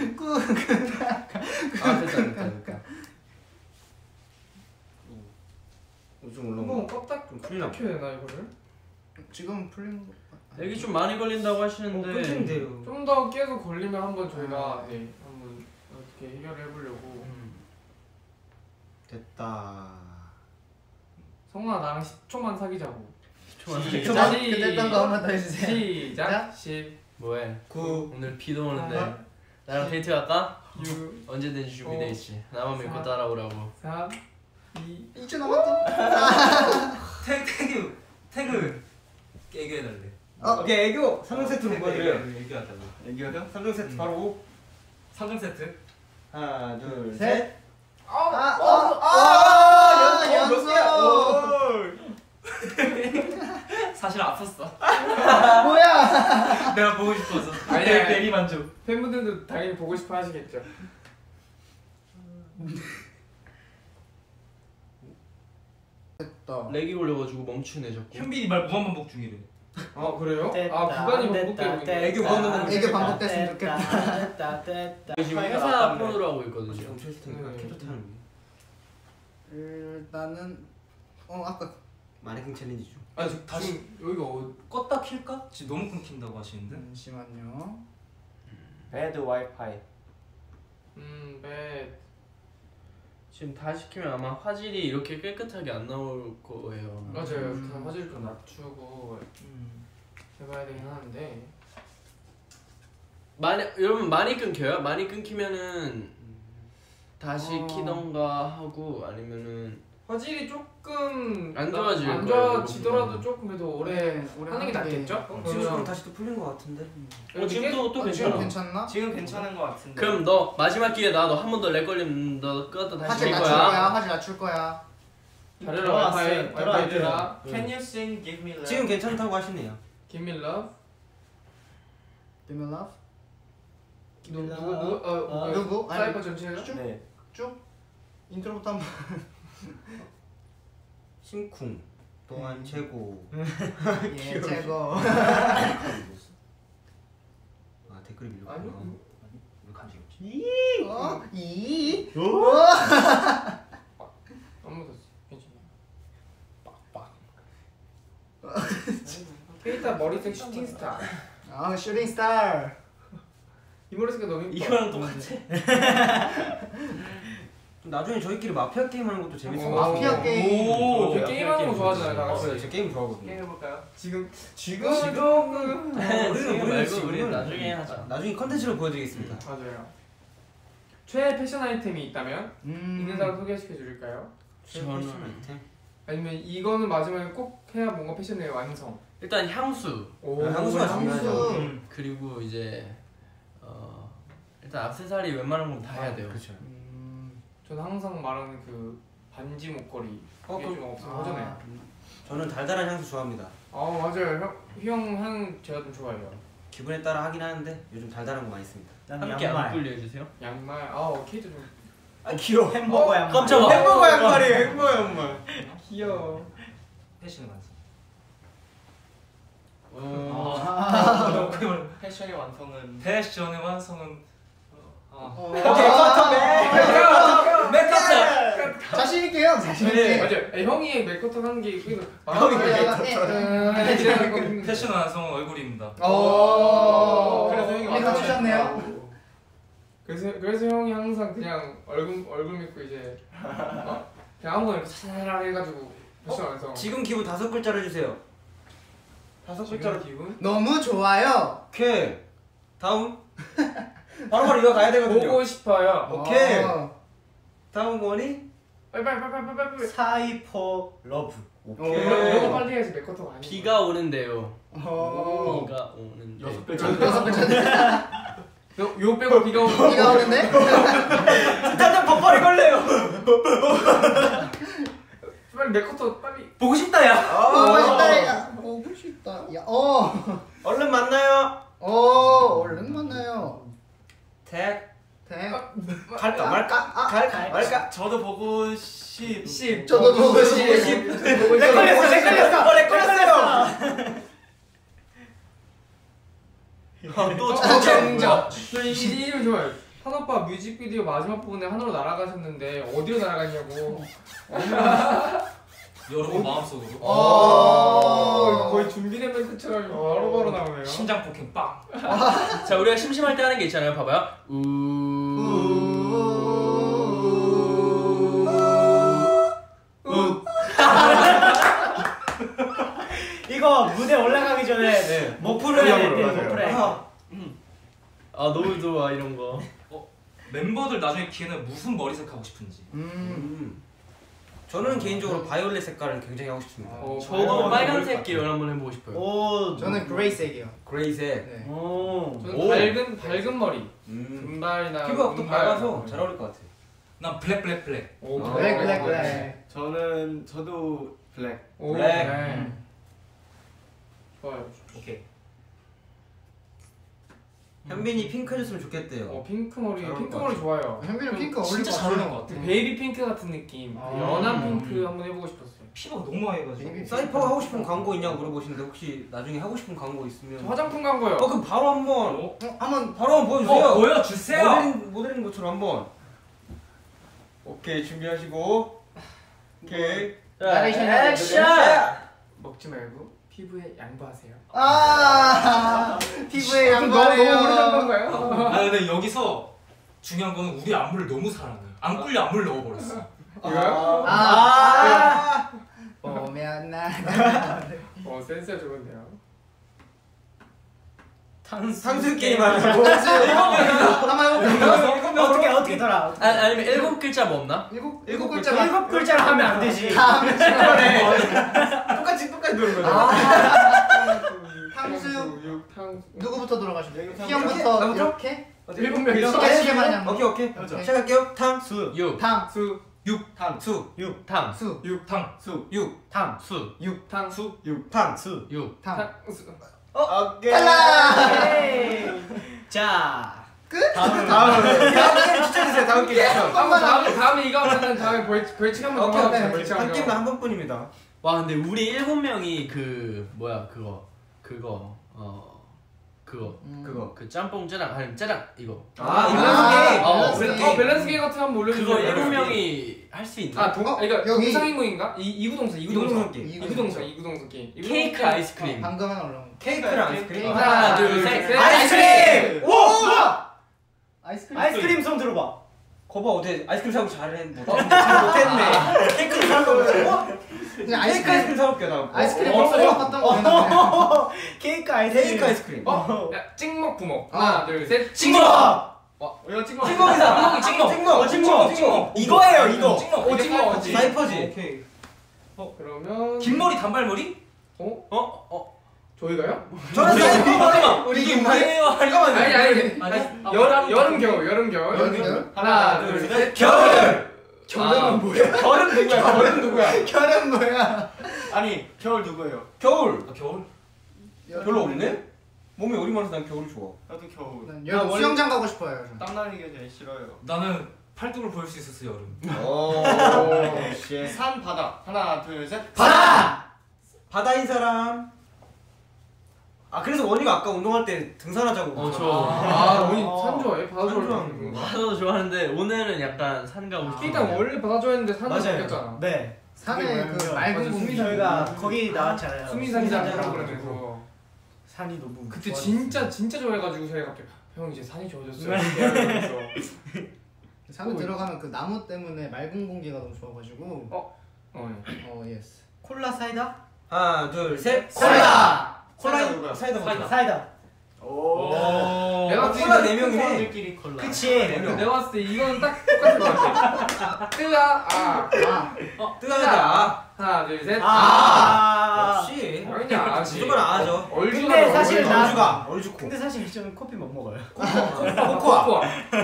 아 됐다. 좀 이거 올라온 좀 껐다 켜야 되나 이거를? 지금 풀린 거. 애기 좀 많이 걸린다고 하시는데 끝인데요. 좀 더 계속 걸리면 한번 저희가 한번 어떻게 해결을 해보려고. 됐다. 성훈아 나랑 10초만 사귀자고. 10초만 시작. 그때 했던 거 한 번 더 해주세요. 시작. 10, 뭐해? 9. 오늘 비도 오는데 아. 나랑 데이트 갈까? 6, 언제든지 준비돼 있지. 나만 믿고 사. 따라오라고. 3, 2. 2초 남았다. 태그 애교해달래. 오케이 애교 3종 세트로 보여드려요. 애교하달래. 애교요? 3종 세트 바로 3종 세트. 하나 둘 셋. 셋. 연속. 사실 앞섰어. 뭐야? 내가 보고 싶어서. 아니야. 대리 만족. 팬분들도 당연히 보고 싶어 하시겠죠. 됐다. 렉이 걸려가지고 멈추네 자꾸. 현빈이 말 무한 반복 중이래. 아 그래요? 아 구간이 반복되고 있네. 애교 반복됐으면 좋겠다. 됐다. 지금 회사 폰으로 하고 있거든요. 멈췄을 테니까 네. 캡처 타는 게. 일단은 아까 마네킹 챌린지 중. 아 지금 여기가 껐다 킬까? 지금 너무 끊긴다고 하시는데. 잠시만요. 배드 와이파이. 배. 지금 다 시키면 아마 화질이 이렇게 깨끗하게 안 나올 거예요. 맞아요. 다 화질 좀 낮추고 해봐야 되긴 하는데. 여러분 많이 끊겨요? 많이 끊기면은 다시 키던가 하고 아니면은 화질이 조금 안 좋아질 안 거예요, 좋아지더라도 이거. 조금 그래도 오래 하는 게 낫겠죠? 지금 조금 다시 또 풀린 것 같은데. 지금 또 지금 괜찮아. 괜찮나? 지금 괜찮은 거 같은데. 그럼 너 마지막 기회 너 한 번 더 렉 걸리면 너 끄었다 다시 화질 킬 낮출 거야. 거야. 화질 낮출 거야. 잘해라 들어왔어요. 와이파이 와이파이들아. Can you sing Give Me Love? 지금 괜찮다고 하시네요. Give me love. Give me love. 누구? 누구? 아니, 사이퍼 전체가? 네. 쭉 인트로부터 한번. 심쿵 동안 최고. 예, 최고. 아 댓글이 밀렸구나. 아니. 왜 간지 없지? 이. 안 묻었어. 괜찮아. 빡빡. 케이타 머리색 슈팅 스타. 슈팅 스타. 이 머리색이 너무 예뻐. 이거랑 똑같아. 나중에 저희끼리 마피아 게임 하는 것도 재밌을 것 마피아 같아요. 게임. 오, 저 게임하는 거 좋아하잖아요, 다 같이. 저 게임 좋아하거든요. 게임 해볼까요? 지금 지금 우리는 말고 지금은 우리 나중에 하자. 나중에 컨텐츠로 보여드리겠습니다. 맞아요. 최애 패션 아이템이 있다면 있는 사람 소개시켜 줄까요? 저는 아이템. 아니면 이거는 마지막에 꼭 해야 뭔가 패션의 완성. 일단 향수 오, 향수가 중요하죠. 그리고 이제 일단 액세서리 웬만한 건 다 해야 돼요. 그렇죠. 저는 항상 말하는 그 반지 목걸이. 이게 좀 없으면 아. 허전해요. 저는 달달한 향수 좋아합니다. 맞아요. 형 제가 좀 좋아해요. 기분에 따라 하긴 하는데 요즘 달달한 거 많이 씁니다. 나는 함께 안 양말. 끌려주세요. 양말. 케이트 좀 귀여워. 햄버거 양말. 깜짝아. 햄버거 양말이에요. 햄버거 양말. 귀여워. 패션의 완성. 패션의 완성은 패션의 완성은 자신 있게 해요. 자신 있게. 맞아요. 형이 메이크업 하는 게 이거 패션의 완성은 얼굴입니다. 그래서 형이 네, 맞추셨네요. 그래서 형이 항상 그냥 얼굴 믿고 이제 그냥 아무거나 이렇게 사사라 해가지고 패션 완성. 지금 기분 5글자로 해주세요. 5글자로 기분? 너무 좋아요. 오케이. 다음. 바로 이거 가야 되거든요. 보고 싶어요. 오케이. 다음 원이 빨리. 사이퍼 러브. 이런 거 빨리 해야지 메커터가 아니야. 비가 오는데요. 어. 비가 오는데. 6배 여섯 글자. 요 빼고 비가 오는. 비가 오는데? 단장 버퍼리 걸려요. 빨리 메커터 빨리. 보고 싶다 야. 맛있다 야. 보고 싶다. 야. 얼른 만나요. 얼른 만나요. 택. 갈까 말까? 갈까 말까. 저도 보고 싶. 저도 보고 싶. 렉 걸렸어. 또 진짜. 이 이름 좋아요. 한 오빠 뮤직비디오 마지막 부분에 하늘로 날아가셨는데 어디로 날아갔냐고. 여러분 마음속으로 거의 준비된 멘트처럼 바로바로 나오네요. 심장 폭행 빵. 자, 우리가 심심할 때 하는 게 있잖아요. 봐봐요. 이거 무대 올라가기 전에 목 풀어야 돼. 목 풀어야 너무 좋아 이런 거. 멤버들 나중에 기회는 무슨 머리색 하고 싶은지. 저는 개인적으로 바이올렛 색깔을 굉장히 하고 싶습니다. 저도 빨간색 계열 한번 해보고 싶어요. 오. 저는 그레이색이요. 그레이색. 네. 오. 저는 밝은 머리. 금발이나 피부가 또 은발. 밝아서 잘 어울릴 것 같아. 난 블랙. 오, 블랙. 저도 블랙. 오, 블랙. 네. 좋아요. 오케이. 현빈이 핑크 해줬으면 좋겠대요. 핑크 머리, 잘 어울릴 핑크 것 머리 좋아요. 현빈은 핑크 어울릴 진짜 것 잘 같아요. 어울릴 것 같아. 베이비 핑크 같은 느낌. 연한 핑크 한번 해보고 싶었어요. 피부가 너무 하얘가지고. 베이비 사이퍼가 하고 싶은 광고 있냐고 물어보시는데 혹시 나중에 하고 싶은 광고 있으면 화장품 광고요. 그럼 바로 한번 한번 바로 한번 보여주세요. 보여주세요. 모델인 것처럼 한번. 오케이 준비하시고. 오케이. 나레이션 액션. 먹지 말고 피부에 양보하세요. 피부에 너무 양보하네요. 오래 잡은 거예요? 근데 여기서 중요한 거는 우리 안무를 너무 사랑해. 안 꿀려 안무를 넣어버렸어. 이거요? 보면 나 센스가 좋은데요. 상수 게임 하자고. 한번 해볼까요? 어떻게 돌아? 아니면 7글자 뭐 없나? 일곱 글자. 일곱 글자로 하면 안 되지. 똑같이 도는 거죠. 탕수육. 누구부터 돌아가실래요? 희영부터 이렇게? 7명 이렇게 마냥. 오케이. 시작할게요. 탕수. 육. 탕수. 탕수. 탕수. 탕수. 탕수. 오케이. 탈락! 자. 끝? 다음 게임 추천해주세요. 다음 게임 추천. 다음에 이거 하면은 다음에 벌칙 한번 더 오케이. 하자. 벌칙 한 한번. 게임은 한 번뿐입니다. 와, 근데 우리 7명이 그 짬뽕 짜장 아니 짜장 이거. 밸런스 밸런스 게임. 밸런스 게임 같은 거 한번 올려주세요. 그거 7명이 할 수 있나? 그러니까 여기. 동상이몽인가? 이구동성. 이구동성 게임. 이구동성 게임. 케이크 아이스크림. 방금 하나 올라온 거. 케이크랑 아이스크림. 하나, 둘, 셋. 아이스크림! 오! 아이스크림. 아이스크림 손 들어봐. 거봐 어제 아이스크림 사고 잘했네. 잘 못했네. 케이크를 사고. 그냥 케이크 아이스크림. 아이스크림 사올게요 다음. 아이스크림 먹고 봤던 거. 케이크 아이스크림. 케이크 아이스크림. 야, 찍먹 부먹. 하나, 둘, 셋. 찍먹. 이거 찍먹. 찍먹이다. 찍먹. 이거예요 이거. 찍먹. 사이퍼지. 오케이. 그러면 긴 머리 단발머리? 저희가요? 저는 사이퍼. 우리 이게 뭐예요? 아니. 여름 겨울. 하나, 둘, 셋. 겨울은 뭐야? 겨울은 누구야? 겨울은 뭐야? 아니 겨울 누구예요? 겨울. 겨울? 별로 없네? 몸이 열이 많아서 난 겨울이 좋아. 나도 겨울. 난 여름 수영장 가고 싶어요. 저. 땀 나는 게 제일 싫어요. 나는 팔뚝을 보일 수 있었어 여름. 오. 산 바다. 하나 둘 셋. 바다인 사람. 그래서 원이가 아까 운동할 때 등산하자고. 원이 산 좋아해? 바다 산 좋아하는 거. 바다도 좋아하는데 오늘은 약간 산 가고 싶어. 일단 원래 바다 좋아했는데 산을 바뀌었잖아. 네. 산에 그 맑은 공기. 저희가 거기 나왔잖아요. 수민산이라는 프로그램에서 산이 너무. 그때 좋았어요. 진짜 좋아해가지고 저희가 갑자기 형 이제 산이 좋아졌어요. 이러면서 산에 들어가면 그 나무 때문에 맑은 공기가 너무 좋아가지고. 예스. 콜라 사이다? 하나 둘 셋. 콜라. 콜라 누구야? 사이다. 사이다. 오. 내가 콜라 4명이네. 사람들끼리 콜라. 그치. 내가 봤을 때 이건 딱 똑같은 것 같아. 뜨아 뜨거다. 하나 둘 셋. 역시. 당연히 아지. 무조건 아죠. 근데 사실 나- 얼주가 얼주코. 근데 사실 이쪽은 커피 못 먹어요. 코코아.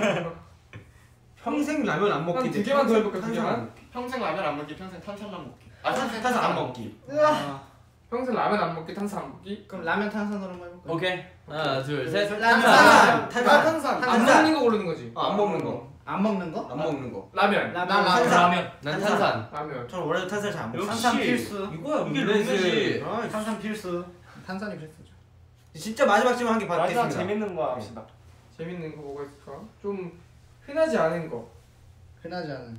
평생 라면 안 먹기. 두 개만 더 해볼까? 두 개만. 평생 라면 안 먹기, 평생 탄산만 먹기. 탄산 안 먹기. 평생 라면 안 먹기, 탄산 안 먹기. 그럼 라면 탄산으로 한번 해볼까? 오케이. 하나, 둘, 셋. 탄산. 탄산. 안 먹는 거 고르는 거지. 안 먹는 거. 안 먹는 거? 안 먹는 거. 라면. 난 라면. 라면. 난 탄산. 라면. 저는 원래 탄산 잘 안 먹어요. 역시. 탄산 필수. 이거야 이게 룸메지. 룸메지. 탄산 필수. 탄산이 필수죠. 진짜 마지막 질문 한 개 마지막 받겠습니다. 재밌는 거 합시다. 재밌는 거 뭐가 있을까? 좀 흔하지 않은 거. 흔하지 않은.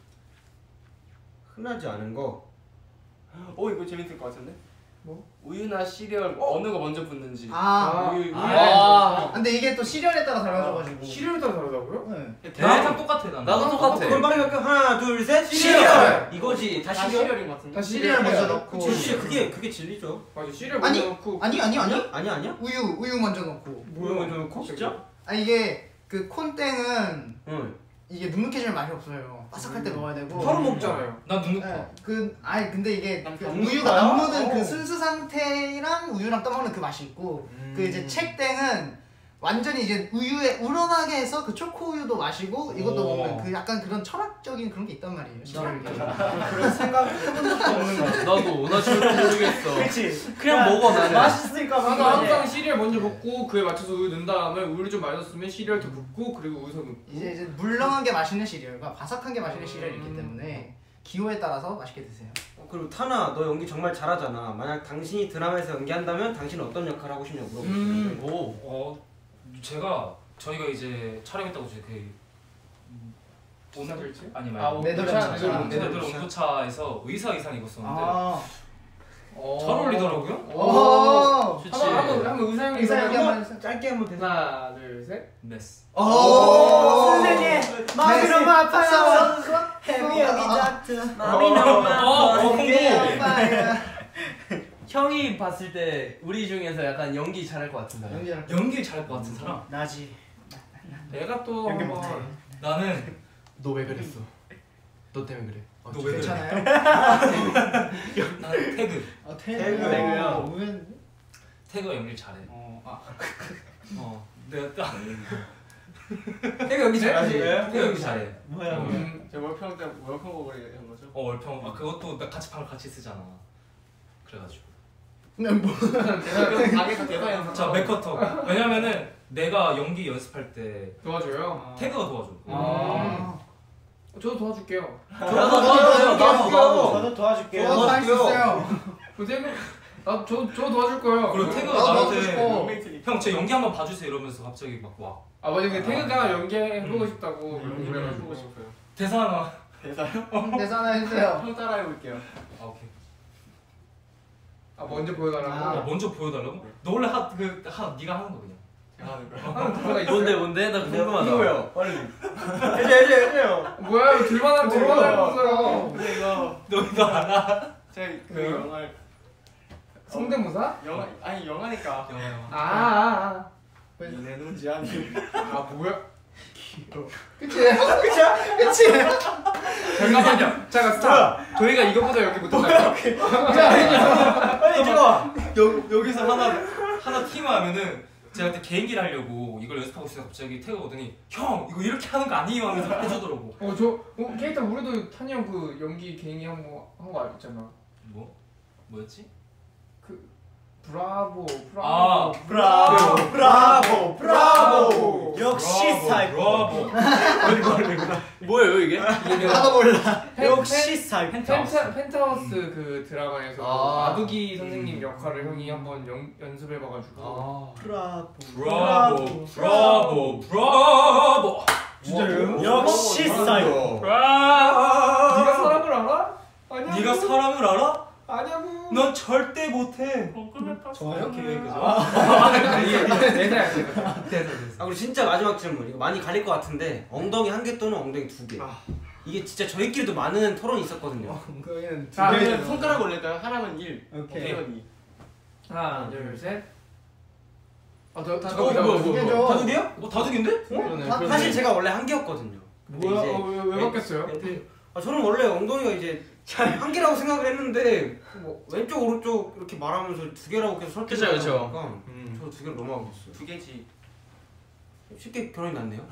흔하지 않은 거. 이거 재밌을 것 같은데? 뭐? 우유나 시리얼 어느 거 먼저 붙는지. 우유. 근데 이게 또 시리얼에 따라 달라져가지고. 시리얼 따라 다르다고요? 네. 나랑 똑같아 난. 나도 똑같아. 그럼 빨리 갈게요. 하나, 둘, 셋. 시리얼! 이거지. 다 다 시리얼인 것 같은데? 다 시리얼 먼저 넣고. 진짜 그게 진리죠. 맞아. 시리얼 아니, 먼저 넣고. 아니. 아니야? 우유 먼저 넣고. 뭐야 먼저 넣고? 진짜? 아니 이게 그 콘땡은 응. 이게 눅눅해지면 맛이 없어요. 바삭할 때 먹어야 되고. 바로 먹잖아요. 난 눅눅해. 네, 근데 이게 난 그 다 우유가 안 묻은 어. 그 순수 상태랑 우유랑 떠먹는 그 맛이 있고 그 이제 책땡은 완전히 이제 우유에 우러나게 해서 그 초코 우유도 마시고 이것도 오. 먹는 그 약간 그런 철학적인 그런 게 있단 말이에요. 시리얼 게. 그런 생각 해본 적도 없는 거. 나도 나 절대 모르겠어. 그치. 그냥 먹어 나는. 맛있으니까 나도 먹는 거지. 항상 시리얼 먼저 붓고 그에 맞춰서 우유 넣은 다음에 우유를 좀 마셨으면 시리얼 더 붓고 그리고 우유 더 넣고. 이제 물렁한 게 맛있는 시리얼과 바삭한 게 맛있는 시리얼이 있기 때문에 기호에 따라서 맛있게 드세요. 그리고 타나 너 연기 정말 잘하잖아. 만약 당신이 드라마에서 연기한다면 당신은 어떤 역할 하고 싶냐고 물어보시는데. 오. 저희가 이제 촬영했다고 그 오나들지? 아니 아, 말고 네덜란드. 네덜란드 온도차에서 의사 의상 입었었는데 잘 잘 어울리더라고요. 오. 좋지. 한번 의사 형이 의사 형이 한번 한번 짧게 한번 대사. 하나 둘 셋. 네스. 오. 선생님 마음이 너무 아파요. 해미 여기 작트. 마음이 너무 아파요. 형이 봤을 때 우리 중에서 약간 연기 잘할 것 같은 사람. 연기 잘할 것 같은 사람? 나지. 내가 또 연기 한번 못해. 나는 너 왜 그랬어? 너 때문에 그래. 너 왜 그래? 괜찮아요? 나는 태그. 태그요. 우연. 태그가 연기를 잘해. 내가 딱 태그 연기 잘하지. 태그 연기 잘해. 뭐야? 제 월평 때 월평 곡을 한 거죠? 월평. 그것도 나 같이 방을 같이 쓰잖아. 그래가지고. 그 방에서 대사 연습. 자 맥커터. 왜냐면은 내가 연기 연습할 때 도와줘요. 태그가 도와줘. 저도 도와줄게요. 저도 도와줄게요. 할수 있어요. 그 태그 저 도와줄 거예요. 그리고 태그가 나도 나한테 싶어. 룸메이트니까. 형 제 연기 한번 봐주세요 이러면서 갑자기 막 와. 아 맞아 그 태그가 연기해보고 싶다고 그래가지고. 보고 싶어요. 대사 하나. 대사요? 대사 하나 해주세요. 형 따라해 볼게요. 아 오케이. 아 먼저 보여달라고. 먼저 보여달라고? 너 원래 네가 하는 거 그냥. 제가 하는 거요. 대사가 있어요? 뭔데? 나 궁금하다. 빨리. 해줘요. 뭐야 이거 둘만 해봤어요. 근데 이거 너도 알아? 제가 그 왜요? 영화를 성대모사? 아니 영화니까. 아. 내 눈지 아니. 아 뭐야? 그치? 그치? 잠깐만요. 잠깐 스탑. 저희가 이거보다 연기 못한다고요? 빨리 들어와. 여기서 하나 팀하면은 제가 그때 개인기를 하려고 이걸 연습하고 있어서 갑자기 태그가 오더니 형 이거 이렇게 하는 거 아니에요 하면서 해주더라고. 캐릭터 우리도 탄이 형 그 연기 개인기 한거 알잖아. 뭐였지? 브라보. 브라보. 역시 사이코. 브라보. 뭐예요 이게? 나도 몰라. 역시 사이코. 펜트하우스 그 드라마에서 아. 아두기 선생님 역할을 형이 한번 연습해봐가지고. 브라보. 진짜요? 역시 사이코. 네가 사람을 알아? 아니야. 네가 사람을 알아? 아냐고. 넌 절대 못해. 저요? 이렇게 그죠? 대사야. 아 그리고 진짜 마지막 질문. 이거 많이 갈릴 것 같은데 엉덩이 1개 또는 엉덩이 2개. 이게 진짜 저희끼리도 많은 토론이 있었거든요. 그거는 아, 두 개. 그냥 손가락 올릴까요? 하나면 1. 오케이. 2. 하나, 둘, 셋. 뭐야? 다둑이요? 다둑인데? 그러네. 다- 그러네. 사실 제가 원래 한 개였거든요. 근데 뭐야? 이제 왜 바뀌었어요? 저는 원래 엉덩이가 이제 한 개라고 생각을 했는데 뭐 왼쪽 오른쪽 이렇게 말하면서 두 개라고 계속 그쵸, 설득을 그쵸. 하니까 저 두 개를 넘어가고 있어요. 두 개지. 쉽게 결혼이 났네요.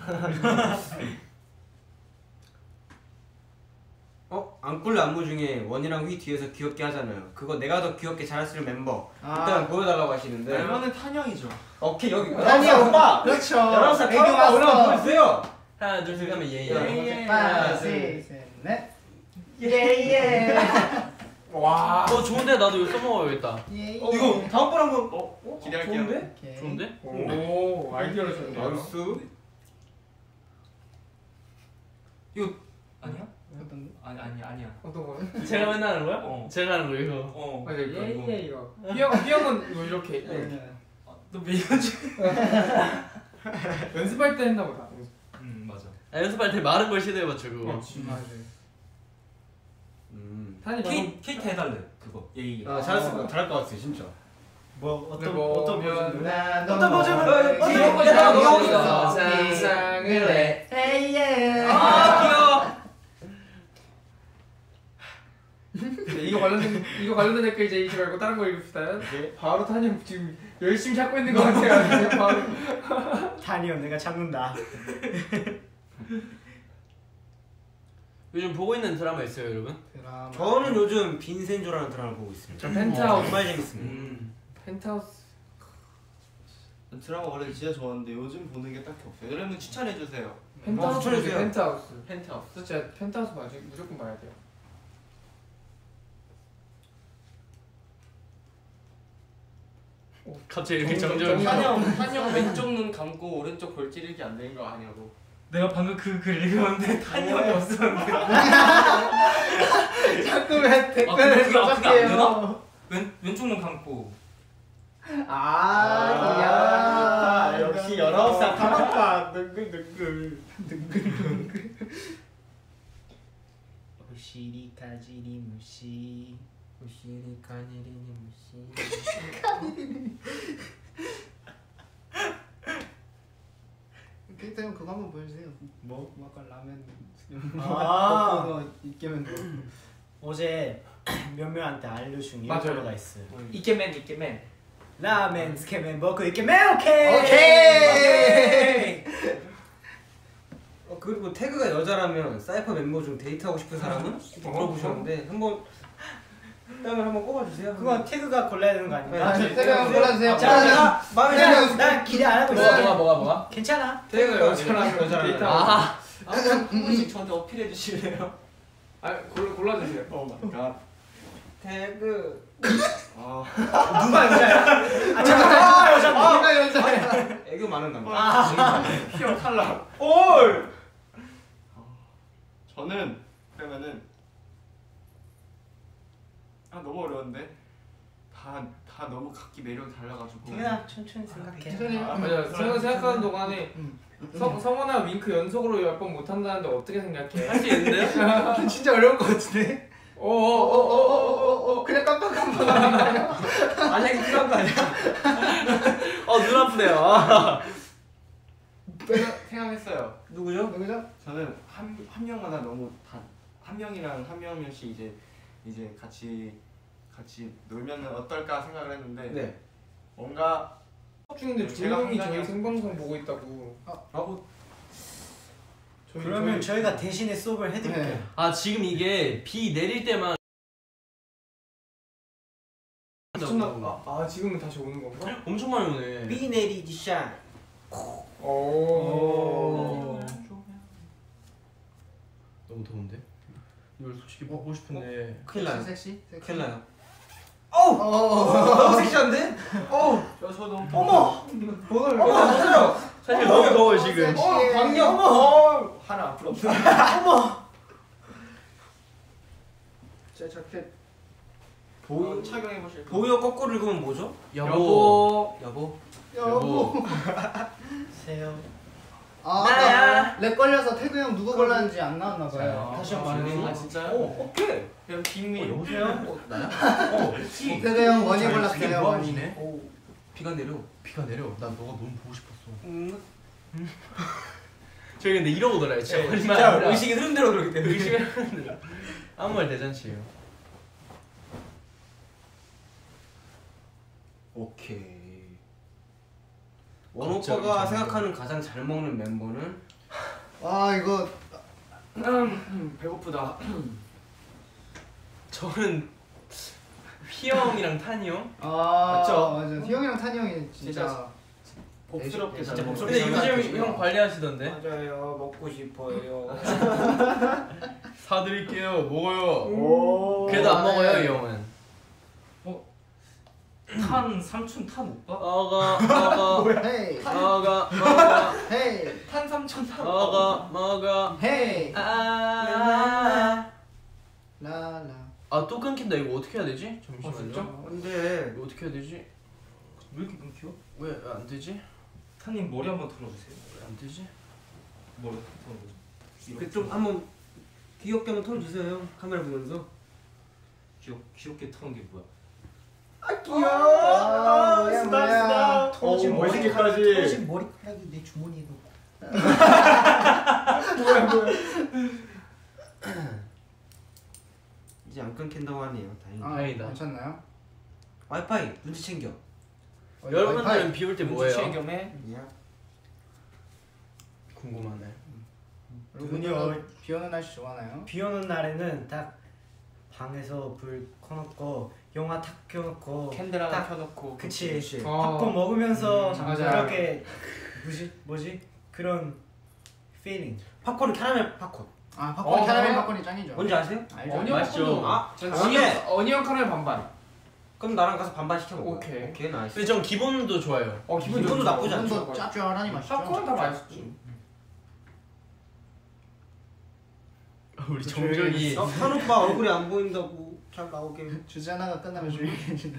안꿀 안무 중에 원이랑 휘 뒤에서 귀엽게 하잖아요. 그거 내가 더 귀엽게 잘할 수 있는 멤버 일단 보여달라고 하시는데 멤버는 탄형이죠. 오케이 여기 아니요. 오빠 그렇죠. 11살 애교 타오빠 올라와 왔어. 보여주세요. 하나 둘 셋 하면 예. 예예. 하나, 둘, 셋, 넷. 예예. 와. 좋은데 나도 이거 써먹어야겠다. 예. 이거 다음번 한번 기대할게요. 좋은데? 오케이. 좋은데? 오 아이디어를 줬네요. 나이스. 아니야? 어떤 거? 아니야. 어떤 거요? 제가 맨날 하는 거야? 어. 제가 하는 거 이거. 맞아 이거. 희영은 뭐 이렇게 너 매연지? 연습할 때 했나 보다. 맞아. 연습할 때 마른 걸 시도해봤죠 그거. 맞아. 탄이 케이트 해달래 그거. 예의. 잘할 것 같아 진짜. 뭐 어떤 어떤 버전? 어떤 버전을? 여기서 상상을 해. 헤이예. 귀여워. 이거 관련된 댓글 이제 읽지 말고 다른 거 읽읍시다. 바로 탄이 형 지금 열심히 찾고 있는 거 같아요. 바로. 다니요 내가 참는다. 요즘 보고 있는 드라마 있어요 여러분? 드라마. 저는 요즘 빈센조라는 드라마를 보고 있습니다. 저 펜트하우스. 정말 재밌습니다. 펜트하우스. 드라마 원래 진짜 좋아하는데 요즘 보는 게 딱히 없어요. 여러분 추천해 주세요. 펜트하우스. 추천해주세요. 펜트하우스. 펜트하우스. 진짜 펜트하우스 무조건 봐야 돼요. 갑자기 이렇게 정적이. 탄형 왼쪽 눈 감고 오른쪽 볼 찌르기 안 되는 거 아니냐고. 내가 방금 그 글 읽었는데 탄형이 없었는데. 자꾸 왜 근데 댓글을 그게 안 써볼게요. 되나? 왼쪽 눈 감고. 야. 역시 19살 타박과 능글능글. 오시리 가지리 무시. 오시리 가니리니 무시. 그때 그거 한번 보여주세요. 뭐? 아까 라면. 아. 이게면 어제 몇 명한테 알려준 맞아요. 일거리가 있어요. 이케맨. 라멘 스케맨 먹고 이케맨 오케이. 오케이. 그리고 태그가 여자라면 사이퍼 멤버 중 데이트하고 싶은 사람은? 물어보셨는데 한번 땀을 한번 꼽아주세요. 그건 태그가 골라야 되는 거 아닙니까? 아, 태그가 골라주세요. 자, 마음에 난 기대 안 하고 있어. 뭐가? 괜찮아. 태그가 여자랑 아 한 분씩 저한테 어필해 주실래요? 아 골라주세요. 오 마이 갓. 태그. 누가 여자야? 아 잠깐만. 여자. 누가 여자야? 애교 많은 남자. 희영 탈락. 올. 저는 그러면은 너무 어려운데 다 너무 각기 매력이 달라가지고. 그냥 천천히 생각해. 천천히. 맞아. 제가 생각하는 동안에 성원아 윙크 연속으로 10번 못한다는데 어떻게 생각해? 할 수 있는데요? 진짜 어려울 것 같은데. 그냥 깜빡깜빡. 만약에 필요한 거 아니야? 눈 아프네요. 생각했어요. 누구죠? 누구죠? 저는 한 명마다 너무 한 명이랑 한 명씩 이제 같이 놀면은 어떨까 생각을 했는데 네. 뭔가 중인데 제가 조용히 한강이야. 저희 생방송 보고 있다고. 그러면 저희가 대신에 수업을 해드릴게요. 네. 아 지금 이게 비 내릴 때만. 지금은 다시 오는 건가? 엄청 많이 오네. 비 내리지 샤. 오. 너무 더운데? 이걸 솔직히 보고 싶은데. 큰일 나요. 섹시? 큰일 나요. 너무 섹시한데? 저 너무 어머 보세요. 사실 너무 더워요 지금. 광경. 하나 앞으로 없어. 제 자켓. 보여 착용해 보실 거. 보여 거꾸로 읽으면 뭐죠? 여보. 여보. 여보. 세요. 아까 렉 걸려서 태그 형 누구 골랐는지 안 나왔나 봐요. 다시 한번 말해주세요. 아 진짜요? 오케이. 그럼 빅미. 여보세요? 나야? 태그 형 원이 골랐어요. 원이. 비가 내려. 비가 내려. 난 너가 너무 보고 싶었어. 저희 근데 이러고 놀아요. 진짜 거짓말 진짜 아니라. 의식이 흐름대로 그러기 때문에. 의식의 흐름대로. 아무 말 대잔치예요. 오케이. 원오빠가 생각하는 가장 잘 먹는 멤버는? 와 이거 배고프다. 저는 휘 형이랑 탄이 형. 맞죠? 맞아. 희영이랑 탄이 형이 진짜 복스럽게 진짜 잘 먹어. 복스럽게 근데 요즘 형 관리하시던데. 맞아요. 먹고 싶어요. 사드릴게요. 먹어요. 오. 그래도 안 먹어요 이 형은. 탄 삼촌 탄 오빠? 먹어. 헤이 먹어. 헤이 탄 삼촌 탄. 먹어. 헤이 아. 라라. 또 끊긴다. 이거 어떻게 해야 되지? 잠시만요. 진짜? 근데 이거 어떻게 해야 되지? 왜 이렇게 끊겨? 왜 안 되지? 탄님 머리 한번 털어주세요. 왜 안 되지? 머리 털어주세요. 그좀 한번 귀엽게 한번 털어주세요 형. 카메라 보면서. 귀엽게 터는 게 뭐야? 귀여워. 뭐야. 터진 머리카락이 머리까지. 머리카락이 내 주머니에 넣고. 이제 안 끊긴다고 하네요. 다행히. 다행이다. 괜찮나요? 와이파이 눈치 챙겨. 여러분들은 비 올 때 뭐예요? 챙겨매. 궁금하네. 여러분들 비 오는 날씨 좋아하나요? 비 오는 날에는 딱 방에서 불 켜놓고 영화 탁 켜놓고 캔들 하나 딱 켜놓고. 그치 어. 팝콘 먹으면서 맞아요. 그렇게 뭐지 그런 feeling. 팝콘은 캐러멜 팝콘. 아 팝콘 어, 캐러멜 어. 팝콘이 짱이죠. 뭔지 아세요? 알죠? 어니언 맛있죠. 콘도. 아, 전 잘하네. 어니언 카라멜 반반. 그럼 나랑 가서 반반 시켜 먹어. 오케이. 오케이 나이스. 근데 전 기본도 좋아요. 기본도 나쁘지 않죠. 기본도 짭짤하니 맛있죠. 팝콘은 다 맛있지. 우리 그쵸, 정적이 한 오빠 얼굴이 안 보인다고 잘 나오게. 주제 하나가 끝나면 조용해진다.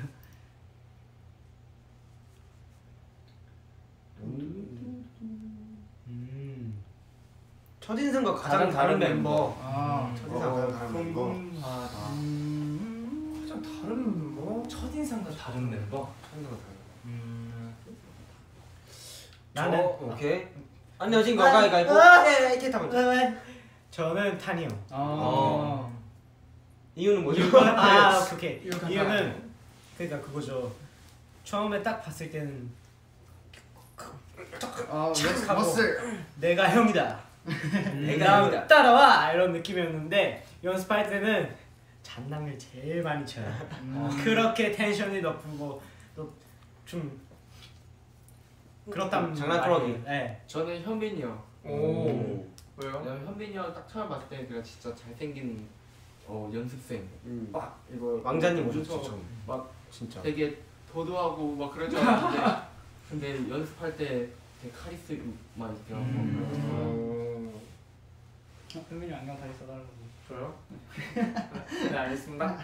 첫인상과 가장 다른 멤버. 아 첫인상 가장 다른 멤버. 가장 다른 뭐? 첫인상과 다른 멤버? 첫인상과 다른. 나는 오케이. 안녕하신 거가 이거 이거. 네, 이렇게 타고. 저는 탄이 형. 이유는 뭐죠? 오케이. 이유가 이유는 그러니까 그거죠. 처음에 딱 봤을 때는 머슬. 내가 형이다. 내가 형이다. 따라와 이런 느낌이었는데 연습할 때는 장난을 제일 많이 쳐요. 그렇게 텐션이 높고 또 좀 그렇단 장난꾸러기. 말이에요. 네. 저는 현빈이 형. 오. 왜요? 왜냐면 현빈이 형 딱 처음 봤을 때 그냥 진짜 잘생긴 연습생. 막 이거 왕자님 엄청 오셨죠 처음. 막 진짜. 되게 도도하고 막 그럴 줄 알았는데 근데 연습할 때 되게 카리스마 있더라고. 현민이 안경 다시 써달라고. 저요? 네 알겠습니다.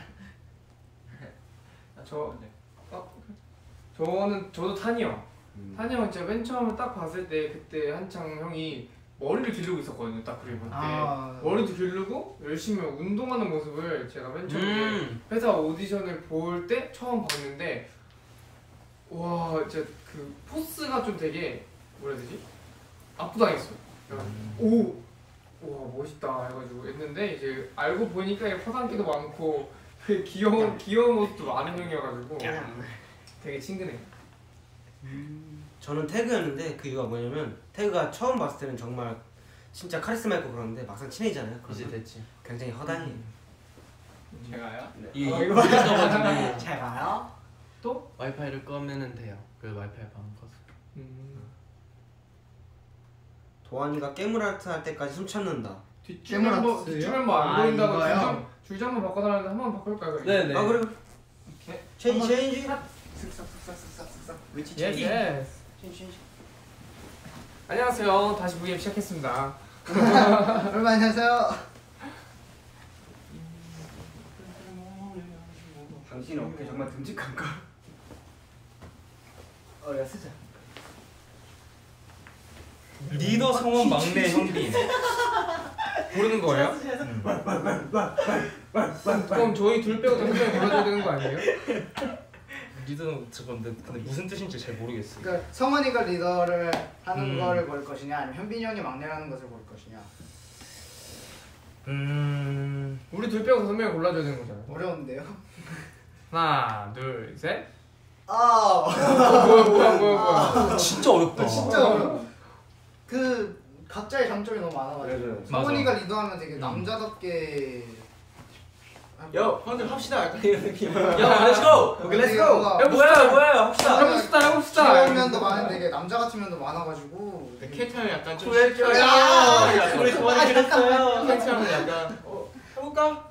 저도 탄이 형. 탄이 형 진짜 맨 처음에 딱 봤을 때 그때 한창 형이 머리를 기르고 있었거든요. 딱 그리고 그때 머리도 기르고 열심히 운동하는 모습을 제가 맨 처음에 회사 오디션을 볼 때 처음 봤는데 와 진짜 그 포스가 좀 되게 뭐라 해야 되지? 압도당했어요. 오! 와 멋있다 해가지고 했는데 이제 알고 보니까 허당기도 많고 되게 귀여운 모습도 많은 형이어가지고 되게 친근해요. 저는 태그였는데 그 이유가 뭐냐면 태그가 처음 봤을 때는 정말 진짜 카리스마 있고 그러는데 막상 친해지잖아요. 이제 그러면 됐지. 굉장히 허당해요. 제가요? 이거 떠가지고 잘 가요. 또? 와이파이를 끄면은 돼요. 그래서 와이파이 방 꺼서. 도환이가 깨물아트 할 때까지 숨 참는다. 뒷줄 멤버 안 보인다고 줄장만 바꿔달라는데 한 번 바꿀까요? 그럼? 네네. 아 그래. 오케이. 체인지. 위치 예스. 체인지. 안녕하세요. 다시 V앱 시작했습니다. 여러분 안녕하세요. 당신은 어깨 정말 듬직한가? 야 쓰자. 리더 성원 막내 현빈. 부르는 거예요? 그럼 저희 둘 빼고 다 그냥 불러줘야 되는 거 아니에요? 리더는 건데 근데 무슨 뜻인지 잘 모르겠어요. 그러니까 성원이가 리더를 하는 거를 고를 것이냐 아니면 현빈이 형이 막내라는 것을 고를 것이냐. 우리 둘 빼고 5명을 골라줘야 되는 거잖아. 어려운데요? 하나, 둘, 셋. 아 뭐야. 진짜 어렵다. 진짜 어려워. 그 각자의 장점이 너무 많아가지고 맞아요. 성원이가 리더하면 되게 남자답게 야 형들 합시다 약간 이런 느낌. 야, 렛츠고! 오케이, 렛츠고! 야, 뭐야, 합시다! 해봅시다. 귀여운 면도 많은데 되게 남자 같은 면도 많아가지고 캐릭터는 약간 좀 야! 우리 그만이 그랬어요. 캐릭터는 약간 해볼까?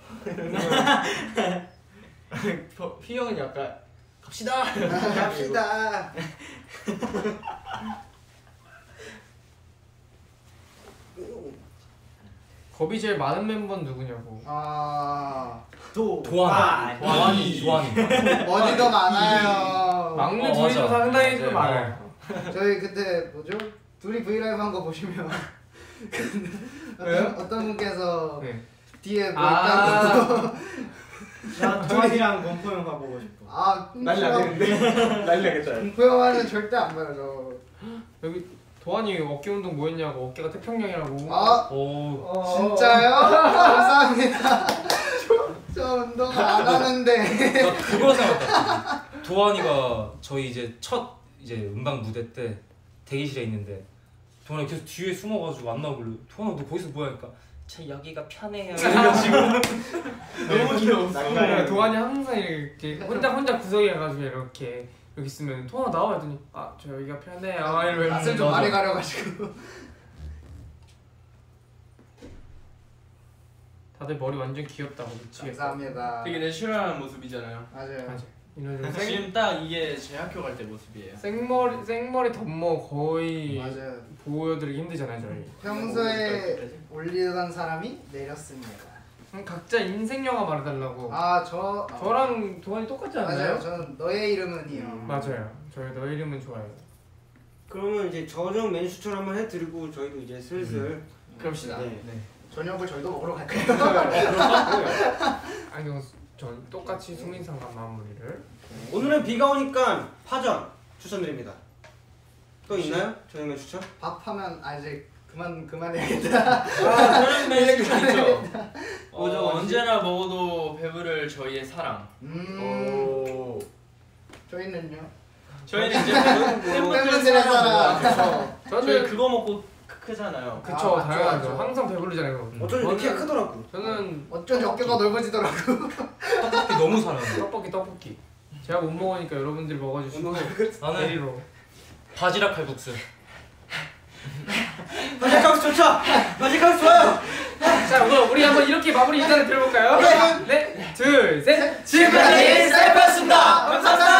휘 형은 약간 갑시다. 갑시다. 겁이 제일 많은 멤버는 누구냐고. 도환이. 어디 더 많아요. 막내 맞아. 둘이서 상당히 좀 맞아요. 많아요. 저희 그때 뭐죠? 둘이 브이라이브 한 거 보시면 어떤 분께서 네. 뒤에 뭐 아. 있다고 나 도환이랑 공포 영화 보고 싶어. 난리 나겠는데? 난리 나겠다. 공포 영화는 절대 안 봐요 저. 여기 도환이 어깨 운동 뭐 했냐고. 어깨가 태평양이라고. 오. 진짜요? 감사합니다. 저 운동 안 하는데. 나 그거 생각났다. 도환이가 저희 이제 첫 음방 무대 때 대기실에 있는데 도환이 계속 뒤에 숨어가지고 안 나오길래 도환아 너 거기서 뭐야 하니까 저 여기가 편해요. 너무 귀여워. 그래, 도환이 항상 이렇게 혼자 구석에 가가지고 이렇게 여기 있으면 도환아 나와 했더니 저 여기가 편해요. 이러면서 맛을 좀 많이 가려가지고. 다들 머리 완전 귀엽다고 미치겠어. 감사합니다. 되게 내추럴한 모습이잖아요. 맞아요. 맞아. 이놈들 지금 딱 이게 제 학교 갈 때 모습이에요. 생머리 덤머 거의 맞아요. 보여드리기 힘들잖아요 저희. 평소에 올리던 사람이 내렸습니다. 각자 인생 영화 말해달라고. 저랑 도환이 똑같지 않나요? 맞아요. 저는 너의 이름은이요. 맞아요. 저희 너 이름은 좋아요. 그러면 이제 저녁 메뉴 추천 한번 해드리고 저희도 이제 슬슬 그럽시다. 네. 저녁을 저희도 먹으러 갈까요? 아니 전 똑같이 수민상과 마무리를. 오늘은 비가 오니까 파전 추천드립니다. 또 있나요? 저녁 메뉴 추천? 밥하면 이제 그만해야겠다. 저는 매일 있죠. 뭐죠? 언제나 먹어도 배부를 저희의 사랑. 저희는요? 저희는 이제 팬분들의 사랑. 저희 저는 그거 먹고 크잖아요. 그쵸 맞죠, 당연하죠. 맞죠. 항상 배부르잖아요. 어쩐지 내 키가 크더라고. 저는 어쩐지 어깨가 넓어지더라고. 떡볶이 너무 사랑해. 떡볶이. 제가 못 먹으니까 여러분들이 먹어주시고 나는 대리로. 바지락 칼국수. 바지락 칼국수 좋죠? 바지락 칼국수 좋아요. 자 그럼 우리 한번 이렇게 마무리 인사를 드려볼까요? 네, 둘, 셋. 지금까지 셀프였습니다. 감사합니다.